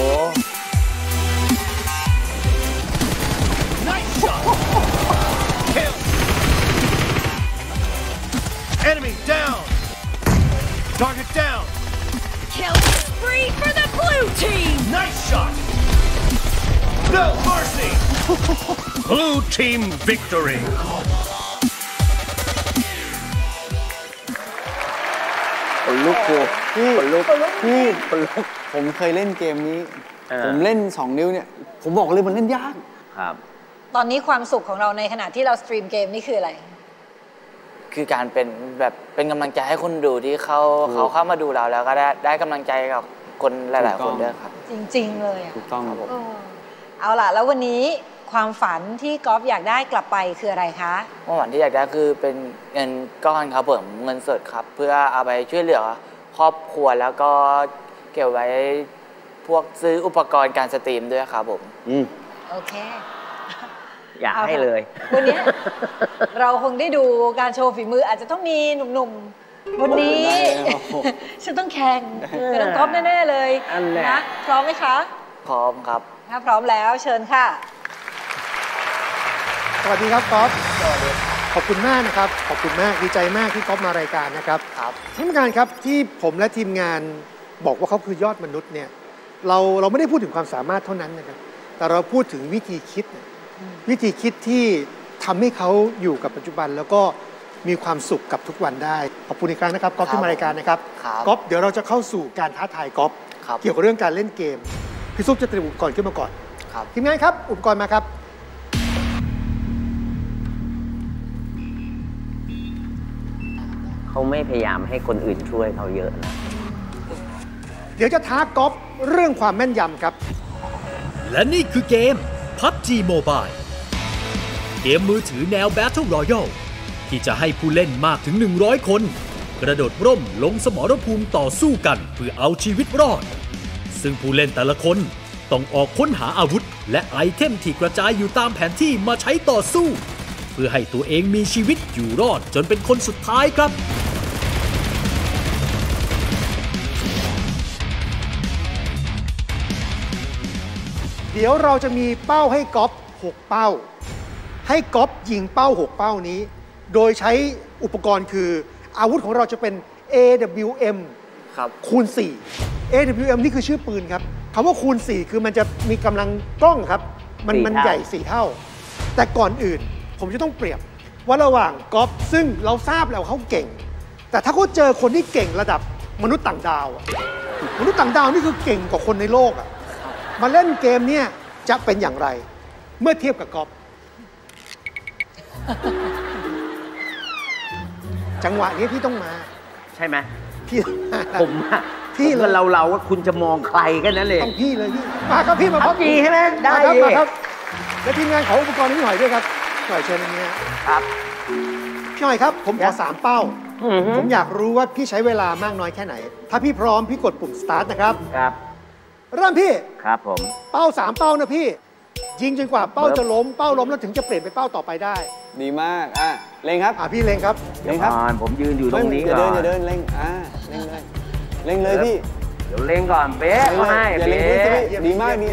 H: Nice shot Kill Enemy down Target down
I: Kill spree for the blue team
H: Nice shot No mercy Blue team victory
D: คนลุกพี่ผมเคยเล่นเกมนี้ผมเล่น2 นิ้วเนี่ยผมบอกเลยมันเล่นยาก
E: ครับ
C: ตอนนี้ความสุขของเราในขณะที่เราสตรีมเกมนี่คืออะไร
G: คือการเป็นกำลังใจให้คนดูที่เขาเข้ามาดูเราแล้วก็ได้กำลังใจกับคนหลายๆคนด้วยครับ
C: จริงๆเลย
D: ถูกต้องครับผม
C: เอาล่ะแล้ววันนี้ความฝันที่ก๊อฟอยากได้กลับไปคืออะไรคะ
G: ความฝันที่อยากได้คือเป็นเงินก้อนครับผมเงินสดครับเพื่อเอาไปช่วยเหลือครอบครัวแล้วก็เก็บไว้พวกซื้ออุปกรณ์การสตรีมด้วยครับผม
C: โอเค
E: อยากให้เลย
C: วันนี้เราคงได้ดูการโชว์ฝีมืออาจจะต้องมีหนุ่มๆวันนี้ฉันต้องแข่งกับน้องก๊อฟแน่ๆเลยนะพร้อมไหมคะ
G: พร้อมครับ
C: ถ้าพร้อมแล้วเชิญค่ะ
A: สวัสดีครับก๊อฟขอบคุณมากนะครับขอบคุณมากดีใจมากที่ก๊อฟมารายการนะครับท่านผู้การครับที่ผมและทีมงานบอกว่าเขาคือยอดมนุษย์เนี่ยเราไม่ได้พูดถึงความสามารถเท่านั้นนะครับแต่เราพูดถึงวิธีคิดที่ทำให้เขาอยู่กับปัจจุบันแล้วก็มีความสุขกับทุกวันได้ขอบคุณอีกครั้งนะครับก๊อฟที่มารายการนะครับก๊อฟเดี๋ยวเราจะเข้าสู่การท้าทายก๊อฟเกี่ยวกับเรื่องการเล่นเกมพี่ซุปจะเตรียมอุปกรณ์ขึ้นมาก่อนทีมงานครับอุปกรณ์มาครับ
E: เขาไม่พยายามให้คนอื่นช่วยเขาเยอะนะ
A: เดี๋ยวจะท้ากอล์ฟเรื่องความแม่นยำครับ
F: และนี่คือเกม PUBG Mobile เกมมือถือแนว Battle Royale ที่จะให้ผู้เล่นมากถึง100 คนกระโดดร่มลงสมรภูมิต่อสู้กันเพื่อเอาชีวิตรอดซึ่งผู้เล่นแต่ละคนต้องออกค้นหาอาวุธและไอเทมที่กระจายอยู่ตามแผนที่มาใช้ต่อสู้เพื่อให้ตัวเองมีชีวิตอยู่รอดจนเป็นคนสุดท้ายครับ
A: เดี๋ยวเราจะมีเป้าให้กอล์ฟ6 เป้า ให้กอล์ฟยิงเป้า6 เป้านี้โดยใช้อุปกรณ์คืออาวุธของเราจะเป็น AWM คูณ 4 AWM นี่คือชื่อปืนครับคำว่าคูณ 4 คือมันจะมีกำลังกล้องครับมันใหญ่4 เท่าแต่ก่อนอื่นผมจะต้องเปรียบว่าระหว่างกอล์ฟซึ่งเราทราบแล้วเขาเก่งแต่ถ้าเขาเจอคนที่เก่งระดับมนุษย์ต่างดาวมนุษย์ต่างดาวนี่คือเก่งกว่าคนในโลกมาเล่นเกมเนี่ยจะเป็นอย่างไรเมื่อเทียบกับกอล์ฟจังหวะนี้พี่ต้องมา
E: ใช่ไหม
A: พี่
E: ผม
A: พี่
E: เราว่าคุณจะมองใครกันนั่นเลย
A: ต้องพี่เลยพี่มาครับพี่มาพร้อม
E: ใช่ไหมได้
A: ครับและทีมงานของอุปกรณ์นี้หน่อยด้วยครับหน่อยเชิญตรงนี้
E: ครับ
A: พี่หน่อยครับผมขอ3 เป้าผมอยากรู้ว่าพี่ใช้เวลามากน้อยแค่ไหนถ้าพี่พร้อมพี่กดปุ่ม start นะครับ
E: ครับ
A: เริ่มพี่
E: ครับผม
A: เป้า3 เป้านะพี่ยิงจนกว่าเป้าจะล้มเป้าล้มแล้วถึงจะเปลี่ยนไปเป้าต่อไปได้
D: ดีมากเล็งครับ
A: พี่เล็งครับ
E: ผมยืนอยู่ตรงนี้ก่อน
D: อย่าเดินเล็งเล็งเลยพี่
E: เดี๋ยวเล็งก่อนเป๊ะให้
D: อย่าเล็งดีมากนิด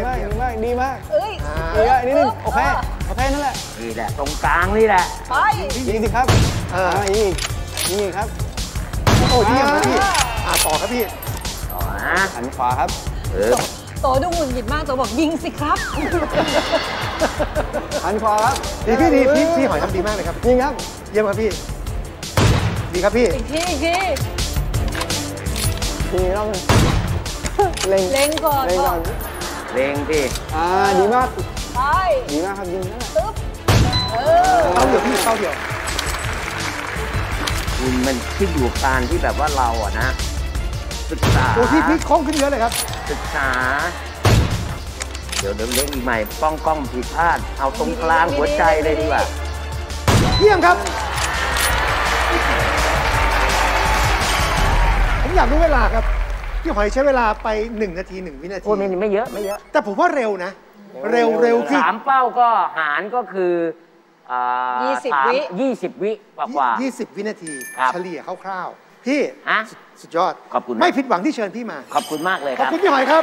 D: นึงโอเคนั่นแหละ
E: นี่แหละตรงกลางนี่แหละ
C: ไป
D: ยิงสิครับยิงครับ
A: โอ้ดีมากพี่ต่อครับพี่
E: ต่อนะ
D: หันขวาครับ
C: โตดูหงุดหงิดมากโตบอกยิงสิครับ
D: หันขวาครับ
A: พี่หอยทำดีมากเลยครับ
D: ยิงครับ
A: เยี่ยมครับพี่ดีครับพี่
C: อีกที
D: รอบ
C: เล็งก่อน
E: เล็งพี่
D: ดีมาก
C: ไป
D: ดีมากครับยิงนั่นแหละ
A: เป้าเดียวพี่เป้าเดียว
E: คุณมันขึ้นอยู่กับการที่แบบว่าเรานะศึกษา
A: พี่คล่องขึ้นเยอะเลยครับ
E: ศึกษาเดี๋ยวเล็กอีกใหม่ป้องกล้องผิดพลาดเอาตรงกลางหัวใจเลยดีกว่า
A: เยี่ยมครับผมอยากรู้เวลาครับพี่หอยใช้เวลาไป1 นาที 1 วินาที
E: ไม่เยอะ
A: แต่ผมว่าเร็วนะเร็ว
E: คือ3 เป้าก็หารก็คือ20 วิกว่า
A: 20 วินาทีเฉลี่ยคร่าวๆพี่สุดยอด
E: ขอบคุณ
A: ไม่ผิดหวังที่เชิญพี่มา
E: ขอบคุณมากเลยครับ
A: ขอบคุณพี่หอยครับ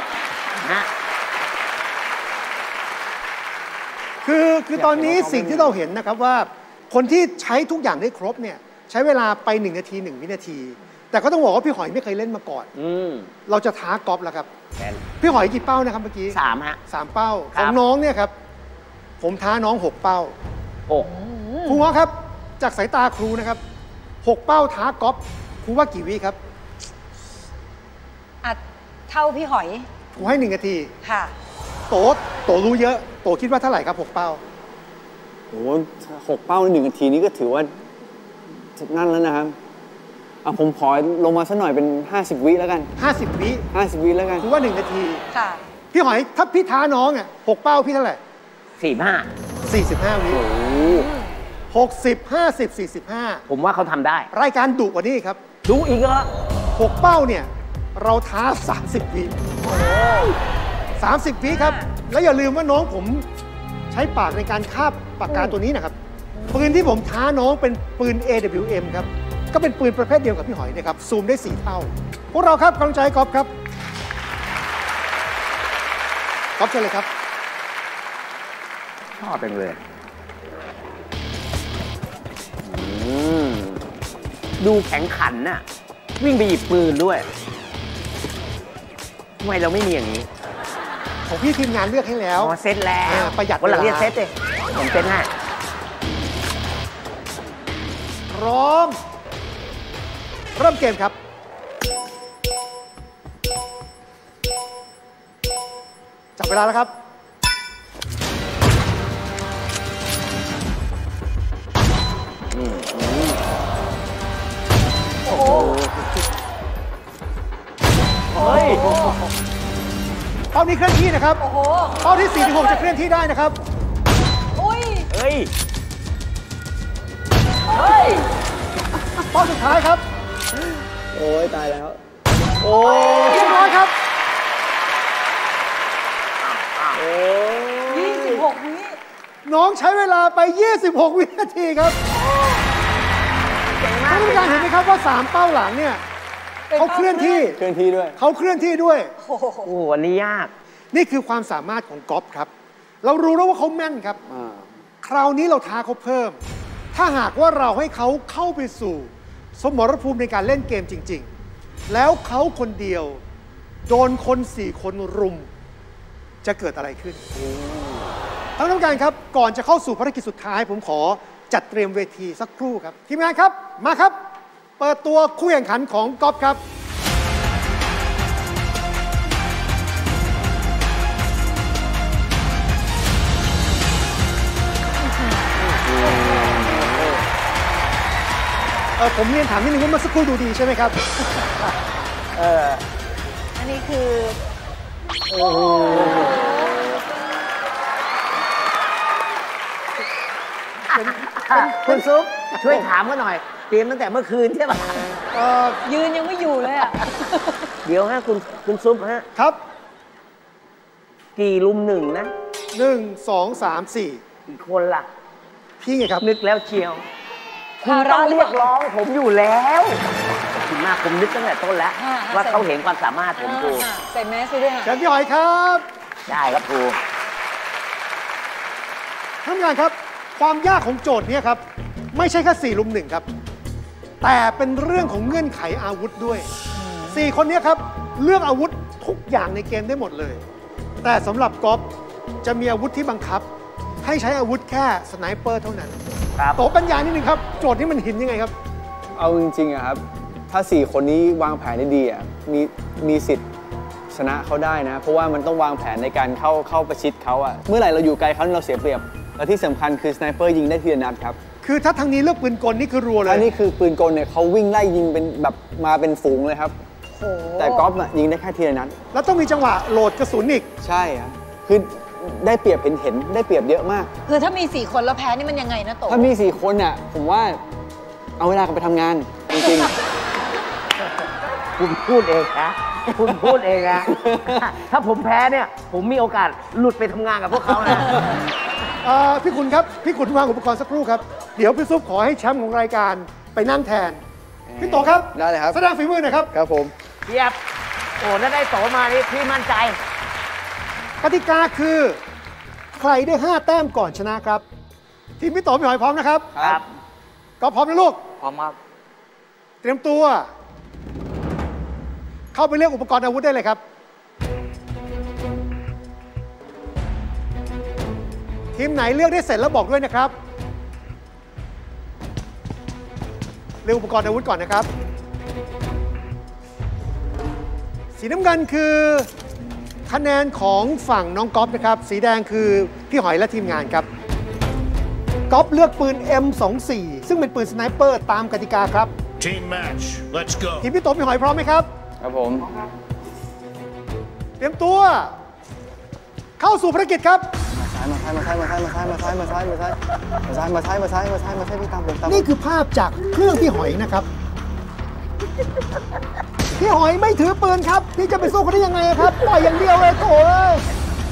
A: คือตอนนี้สิ่งที่เราเห็นนะครับว่าคนที่ใช้ทุกอย่างได้ครบเนี่ยใช้เวลาไป1 นาที 1 วินาทีแต่ก็ต้องบอกว่าพี่หอยไม่เคยเล่นมาก่อนเราจะท้ากอล์ฟแล้วครับพี่หอยกี่เป้านะครับเมื่อกี้3 เป้าของน้องเนี่ยครับผมท้าน้อง6 เป้าครูครับจากสายตาครูนะครับ6 เป้าท้ากอล์ฟครูว่ากี่วิครับ
C: เท่าพี่หอย
A: ครูให้1 นาที
C: ค่ะ
A: โตรู้เยอะโตคิดว่าเท่าไหร่ครับ6 เป้า
D: 6 เป้าใน1 นาทีนี้ก็ถือว่านั่นแล้วนะครับผมขอลงมาสักหน่อยเป็น50 วิแล้วกัน
A: 50 วิ
D: แล้วกัน
A: คือว่า1 นาที
C: ค่ะ
A: พี่หอยถ้าพี่ท้าน้อง6 เป้าพี่เท่าไหร่
E: 45
A: วิ60 50 45
E: ผมว่าเขาทำได้
A: รายการดุกว่านี้ครับ
E: ดุอีกเหรอ
A: 6 เป้าเนี่ยเราท้า30 วิ30 วิครับแล้วอย่าลืมว่าน้องผมใช้ปากในการคาบปากกาตัวนี้นะครับปืนที่ผมท้าน้องเป็นปืน AWM ครับก็เป็นปืนประเภทเดียวกับพี่หอยนะครับซูมได้4 เท่าพวกเราครับกำลังใจกอล์ฟครับกอล์ฟเชิญเลยครับ
E: ชอบเป็นเลยดูแข็งขันน่ะวิ่งไปหยิบปืนด้วยทำไมเราไม่มีอย่างนี้
A: ของพี่ทีมงานเลือกให้แล้ว
E: เซ็ตแล้ว
A: ประหยัด
E: วันหลังเรียกเซ็ตเลยผมเซ็ตให้
A: พร้อมเริ่มเกมครับจับเวลาแล้วครับโอ้โห
E: เฮ้ย
A: เป้านี้เคลื่อนที่นะครับ
C: โอ้โห
A: เป้าที่4ถึง6จะเคลื่อนที่ได้นะครับ
C: อุ้ย
E: เฮ้ย
A: เป้าสุดท้ายครับ
D: โอ้ยตายแล้ว
A: เรียบร้อยครับ
C: 26 วิ
A: น้องใช้เวลาไป 26 วินาทีครับท่านผู้การเห็นไหมครับว่า 3 เป้าหลังเนี่ยเขาเคลื่อนที่
D: เคลื่อนที่ด้วย
A: เขาเคลื่อนที่ด้วย
C: โอ้โห
E: โอ้โหวันนี้ยาก
A: นี่คือความสามารถของก๊อฟครับ เรารู้แล้วว่าเขาแม่นครับ คราวนี้เราท้าเขาเพิ่ม ถ้าหากว่าเราให้เขาเข้าไปสู่สมรภูมิในการเล่นเกมจริง ๆ แล้วเขาคนเดียว โดนคน4 คนรุม จะเกิดอะไรขึ้นท่านผู้การครับ ก่อนจะเข้าสู่ภารกิจสุดท้าย ผมขอจัดเตรียมเวทีสักครู่ครับ ทีมงานครับ มาครับ เปิดตัวคู่แข่งขันของก๊อฟครับ ผมเรียนถามนิดนึงว่าเมื่อสักครู่ดูดีใช่ไหมครับ
C: อันนี้คือ
E: คุณซุปช่วยถามมาหน่อย เตรียมตั้งแต่เมื่อคืนใช่ป่ะ
C: ยืนยังไม่อยู่เลยอ่ะ
E: เดี๋ยวฮะคุณซุปฮะ
A: ครับ
E: กี่ลุมหนึ่งนะ
A: 1 2 3 4
E: กี่คนล่ะ
A: พี่ไงครับ
E: นึกแล้วเชียว คุณ
C: ภาระ
E: ต้องเรียกร้องผมอยู่แล้วขอบคุณมากผมนึกตั้งแต่ต้นแล้ว ว่าเขาเห็นความสามารถผมครู
C: ใส่แมสด้วย
A: เชิญพี่หอยครับ
E: ได้ครับครู
A: ท่านผู้การครับ ความยากของโจทย์นี้ครับ ไม่ใช่แค่4 ลุม 1 ครับ แต่เป็นเรื่องของเงื่อนไขอาวุธด้วย 4 คนนี้ครับ เลือกอาวุธทุกอย่างในเกมได้หมดเลย แต่สำหรับก๊อฟจะมีอาวุธที่บังคับ ให้ใช้อาวุธแค่สไนเปอร์เท่านั้น
E: ครับ
A: โตปัญญานิดนึงครับ โจทย์นี้มันหินยังไงครับ
D: เอาจริงๆอะครับ ถ้า 4 คนนี้วางแผนได้ดีอะมีสิทธิ์ชนะเขาได้นะ เพราะว่ามันต้องวางแผนในการเข้าประชิดเขาอะเมื่อไหร่เราอยู่ไกลเขาเราเสียเปรียบ และที่สำคัญคือสไนเปอร์ยิงได้ทีละนัดครับ
A: คือถ้าทางนี้เลือกปืนกลนี่คือรัวเลย
D: อันนี้คือปืนกลเนี่ยเขาวิ่งไล่ยิงเป็นแบบมาเป็นฝูงเลยครับ แต่กอล์ฟน่ะยิงได้แค่ทีละนัด
A: แล้วต้องมีจังหวะโหลดกระสุนอีก
D: ใช่ครับคือได้เปรียบเห็นได้เปรียบเยอะมาก
C: คือถ้ามี 4 คนแล้วแพ้นี่มันยังไงนะโต
D: ถ้ามี 4 คนน่ะผมว่าเอาเวลากลับไปทำงานจริง
E: คุณพูดเองนะคุณพูดเองนะ ถ้าผมแพ้เนี่ย ผมมีโอกาสหลุดไปทำงานกับพวกเขานะ
A: พี่ขุนครับ พี่ขุนวางอุปกรณ์สักครู่ครับ เดี๋ยวพี่ซุปขอให้แชมป์ของรายการไปนั่งแทน พี่โตครับ
D: ได้เลยครับ
A: แสดงฝีมือหน่อยครับ
D: ครับผม
E: เทียบ โอ้ถ้าได้โตมานี่พี่มั่นใจ
A: กติกาคือ ใครได้ 5 แต้มก่อนชนะครับ ทีมพี่โตพี่หอยพร้อมนะครับ
E: ครับ
A: ก็พร้อมนะลูก
G: พร้อมครับ
A: เตรียมตัว เข้าไปเลือกอุปกรณ์อาวุธได้เลยครับ ทีมไหนเลือกได้เสร็จแล้วบอกด้วยนะครับ เลือกอุปกรณ์อาวุธก่อนนะครับ สีน้ำเงินคือคะแนนของฝั่งน้องก๊อฟนะครับ สีแดงคือพี่หอยและทีมงานครับก๊อฟเลือกปืน M24 ซึ่งเป็นปืนสไนเปอร์ตามกติกาครับ
H: Team match. Let's go.
A: ทีมพี่โตพี่หอยพร้อมไหมครับ
D: ครับผม
A: เตรียมตัว เข้าสู่ภารกิจครับ
D: มาซ้ายพี่ตามผมตาม
A: นี่คือภาพจากเครื่องพี่หอยนะครับ พี่หอยไม่ถือปืนครับ พี่จะไปสู้เขาได้ยังไงครับ ปล่อยอย่างเดียวเลยโถ่เอ้ย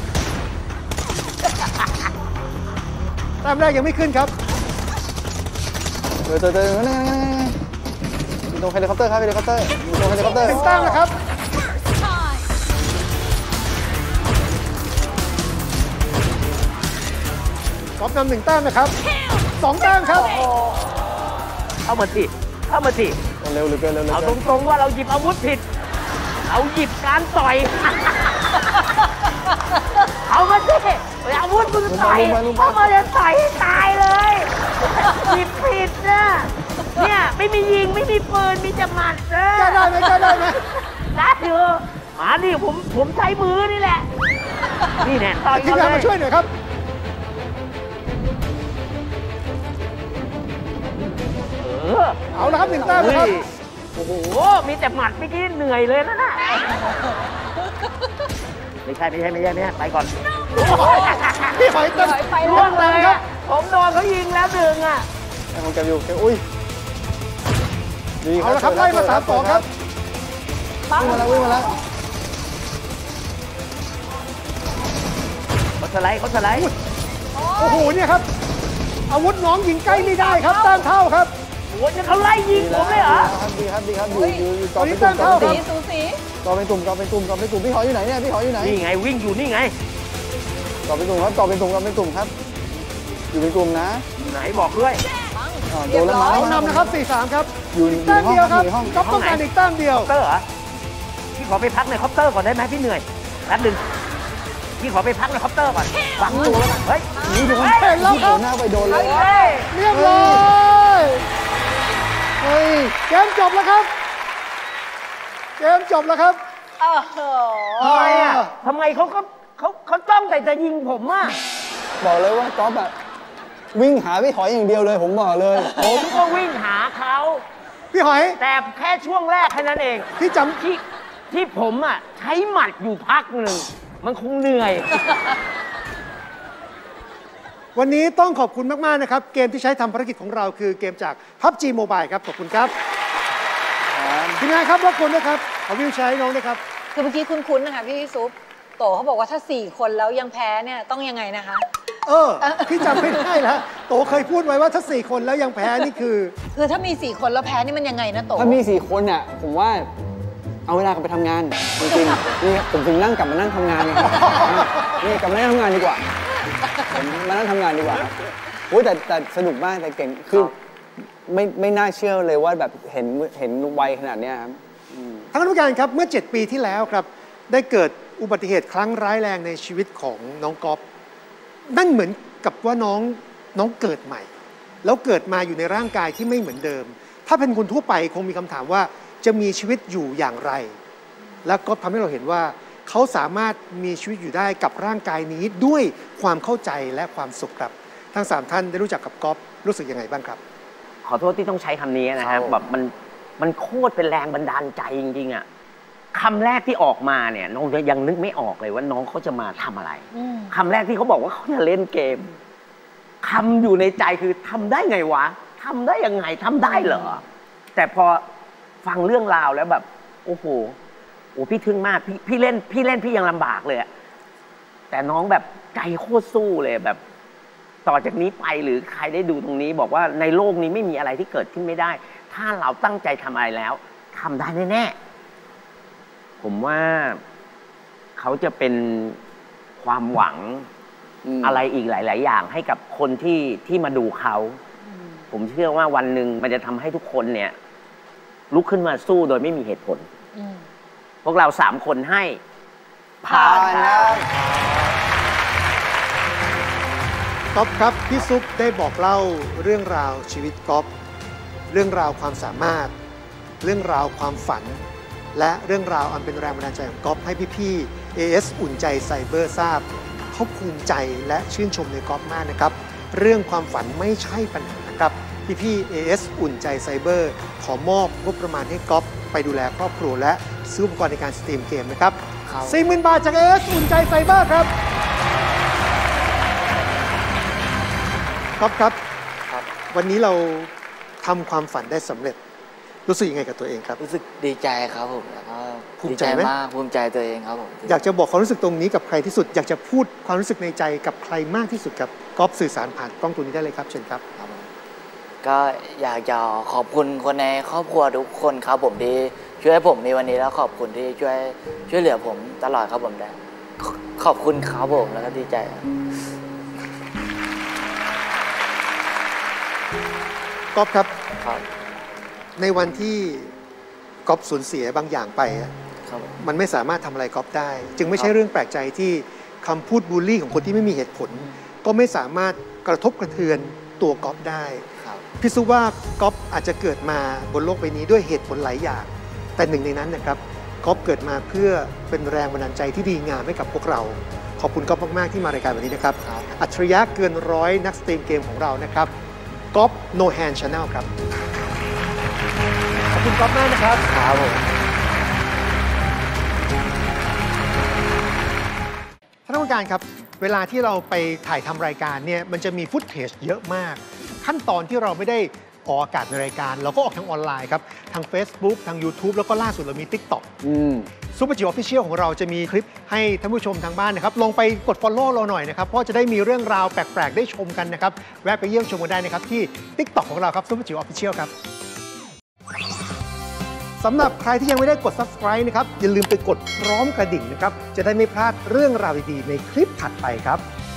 A: แต้มแรกยังไม่ขึ้นครับ
D: เจอตรงเฮลิคอปเตอร์ครับเฮลิคอปเตอร์ตรงเฮลิคอปเตอร์
A: ถึงแต้มแล้วครับ ก๊อฟนำ1 แต้มนะครับ 2 แต้มครับ
E: เข้ามาสิเข้ามาสิ
D: เร็วเหลือเกิน
E: เอาตรงๆว่าเราหยิบอาวุธผิด เราหยิบการต่อย เอามาสิอาวุธมึงต่อยเข้ามาจะต่อยให้ตายเลย หยิบผิดนะเนี่ยไม่มียิงไม่มีปืนมีแต่หมัดนะ
A: แก้ได้ไหมแก้ได้ไหม
E: ได้อยู่มาดิผมใช้มือนี่แหละ นี่แน่ต่อย
A: ทีม
E: กัน
A: งาน
E: เล
A: มาย ช่วยหน่อยครับ เอาละครับ1 แต้มนะครับ
E: โอ้อ้โหมีแต่หมัดเมื่อกี้เหนื่อยเลยนะน่ะไม่ใช่ไปก่อน
A: พี่หอยเต็ม
E: ล่วงเลยครับผมโดนเขายิงแล้วดึงอ่ะ
D: ไอ้ของแกอยู่แกอุ้ยดี
A: เอาละครับไล่มา3-2 ครับ
D: วิ่งมาแล้ว
E: เขาสไลด์
A: โอ้โหเนี่ยครับอาวุธน้องยิงใกล้ไม่ได้ครับแต้มเท่าครับ
E: โอ้ยเขาไล่ยิงผมเลยเหรอ
D: ดีครับอยู่
A: ตอนนี้แต้มเท่าครับ
C: สูสี
D: กอเป็นตุ่มพี่หอยอยู่ไหนเนี่ยพี่หอยอยู่ไหน
E: นี่ไงวิ่งอยู่นี่ไง
D: กอเป็นตุ่มครับครับอยู่เป็นกลุ่มนะ
E: ไหนบอกด้วย
D: โดนแล้วมา
A: เขานำนะครับ 4-3 ครับ
D: อยู่
A: แต้มเดียวครับ
D: ในห้อง
A: ก็ต้องการอีกแต้มเดียว
E: คอปเตอร์เหรอพี่ขอไปพักในคอปเตอร์ก่อนได้ไหมพี่เหนื่อยแป๊บนึงพี่ขอไปพักในคอปเตอร์ก่อนฝังตัวแล้วเฮ้ย
D: นี่ดู
A: เห็นแล้วครับ
D: หน้าไปโดนเลย
A: เรียบร้อย
D: เฮ้ย
A: เกมจบแล้วครับ
C: โอ้โห
E: ทำไมอ่ะทำไมเขาจ้องแต่จะยิงผมอ่ะ
D: บอกเลยว่าก๊อฟอะวิ่งหาพี่หอยอย่างเดียวเลยผมบอกเลย
E: ผมก็วิ่งหาเขา
A: พี่หอย
E: แต่แค่ช่วงแรกแค่นั้นเอง
A: พี่จ
E: ที่ผมอ่ะใช้หมัดอยู่พักหนึ่งมันคงเหนื่อย
A: ำวันนี้ต้องขอบคุณมากๆนะครับ เกมที่ใช้ทำภารกิจของเราคือเกมจาก PUBG Mobile ครับ ขอบคุณครับทีมงานครับรบกวนด้วยครับเอาวิวใช้น้องด้วยครับ
C: คือเมื่อกี้คุ้นๆนะคะพี่ซุปโตเขาบอกว่าถ้า4 คนแล้วยังแพ้เนี่ยต้องยังไงนะคะ
A: พี่จำไม่ได้แล้วโตเคยพูดไว้ว่าถ้า4 คนแล้วยังแพ้นี่คือ
C: คือถ้ามี4 คนแล้วแพ้นี่มันยังไงนะโต
D: ถ้ามี4 คนเนี่ยผมว่าเอาเวลากลับไปทำงานจริงๆนี่ผมถึงนั่งกลับมานั่งทำงานเลยครับนี่กลับมานั่งทำงานดีกว่าผมมานั่งทำงานดีกว่าครับโอ้ยแต่สนุกมากแต่เก่งคือไม่น่าเชื่อเลยว่าแบบเห็นวัยขนาดเนี้ยครับ
A: ท่านผู้การครับเมื่อ7 ปีที่แล้วครับได้เกิดอุบัติเหตุครั้งร้ายแรงในชีวิตของน้องก๊อฟนั่นเหมือนกับว่าน้องเกิดใหม่แล้วเกิดมาอยู่ในร่างกายที่ไม่เหมือนเดิมถ้าเป็นคนทั่วไปคงมีคำถามว่าจะมีชีวิตอยู่อย่างไรแล้วก็ทำให้เราเห็นว่าเขาสามารถมีชีวิตอยู่ได้กับร่างกายนี้ด้วยความเข้าใจและความสุขครับทั้ง3 ท่านได้รู้จักกับก๊อฟรู้สึกยังไงบ้างครับ
E: ขอโทษที่ต้องใช้คำนี้นะครับแบบมันโคตรเป็นแรงบันดาลใจจริงๆอ่ะคำแรกที่ออกมาเนี่ยน้องยังนึกไม่ออกเลยว่าน้องเขาจะมาทำอะไรคำแรกที่เขาบอกว่าเขาจะเล่นเกมคำอยู่ในใจคือทำได้ไงวะทำได้ยังไงทำได้เหรอแต่พอฟังเรื่องราวแล้วแบบโอ้โหพี่ทึ่งมากพี่เล่นพี่ยังลำบากเลยอะแต่น้องแบบใจโคตรสู้เลยแบบต่อจากนี้ไปหรือใครได้ดูตรงนี้บอกว่าในโลกนี้ไม่มีอะไรที่เกิดขึ้นไม่ได้ถ้าเราตั้งใจทำอะไรแล้วทำได้แน่ๆผมว่าเขาจะเป็นความหวังอะไรอีกหลายๆอย่างให้กับคนที่มาดูเขาผมเชื่อว่าวันหนึ่งมันจะทำให้ทุกคนเนี่ยลุกขึ้นมาสู้โดยไม่มีเหตุผลพวกเรา3 คนให้ผ่านครับ
A: ก๊อฟครับพี่ซุปได้บอกเล่าเรื่องราวชีวิตก๊อฟเรื่องราวความสามารถเรื่องราวความฝันและเรื่องราวอันเป็นแรงบันดาลใจของก๊อฟให้พี่ๆ AS อุ่นใจไซเบอร์ทราบเขาภูมิใจและชื่นชมในก๊อฟมากนะครับเรื่องความฝันไม่ใช่ปัญหาครับพี่ๆ AS อุ่นใจไซเบอร์ขอมอบงบประมาณให้ก๊อฟไปดูแลครอบครัวและซื้ออุปกรณ์ในการสตรีมเกมนะครับ 40,000 บาทจาก AS อุ่นใจไซเบอร์ครับก๊อฟครับวันนี้เราทำความฝันได้สำเร็จรู้สึกยังไงกับตัวเองครับ
G: รู้สึกดีใจครับผมแล้วก็
A: ภูมิใจไหม
G: มากภูมิใจตัวเองครับผม
A: อยากจะบอกความรู้สึกตรงนี้กับใครที่สุดอยากจะพูดความรู้สึกในใจกับใครมากที่สุดครับก๊อฟสื่อสารผ่านกล้องตัวนี้ได้เลยครับเชิญครับ
G: ก็อยากจะขอบคุณคนในครอบครัวทุกคนครับผมที่ช่วยให้ผมมีวันนี้แล้วขอบคุณที่ช่วยเหลือผมตลอดครับผมได้ขอบคุณครับผมแล้วก็ดีใจ
A: ก๊อฟครับในวันที่ก๊อฟสูญเสียบางอย่างไปมันไม่สามารถทำอะไรก๊อฟได้จึงไม่ใช่เรื่องแปลกใจที่คำพูดบูลลี่ของคนที่ไม่มีเหตุผลก็ไม่สามารถกระทบกระเทือนตัวก๊อฟได้พี่ซุว่าก๊อฟอาจจะเกิดมาบนโลกใบนี้ด้วยเหตุผลหลายอย่างแต่หนึ่งในนั้นนะครับก๊อฟเกิดมาเพื่อเป็นแรงบันดาลใจที่ดีงามให้กับพวกเราขอบคุณก๊อฟมากๆที่มารายการวันนี้นะครับอัจฉริยะเกินร้อยนักสตรีมเกมของเรานะครับก๊อฟ No Hand Channel ครับอบคุณก๊อฟมากนะครับครับผมท่านผู้การครับเวลาที่เราไปถ่ายทำรายการเนี่ยมันจะมีฟุตเทจเยอะมากขั้นตอนที่เราไม่ได้ออกอากาศในรายการเราก็ออกทางออนไลน์ครับทาง Facebook ทาง YouTube แล้วก็ล่าสุดเรามี TikTok ซูเปอร์จิ๋วออฟฟิเชียลของเราจะมีคลิปให้ท่านผู้ชมทางบ้านนะครับลองไปกด Follow เราหน่อยนะครับเพราะจะได้มีเรื่องราวแปลกๆได้ชมกันนะครับแวะไปเยี่ยมชมกันได้นะครับที่ TikTok ของเราครับซูเปอร์จิ๋วออฟฟิเชียลครับสำหรับใครที่ยังไม่ได้กด Subscribe นะครับอย่าลืมไปกดพร้อมกระดิ่งนะครับจะได้ไม่พลาดเรื่องราวดีๆในคลิปถัดไปครับ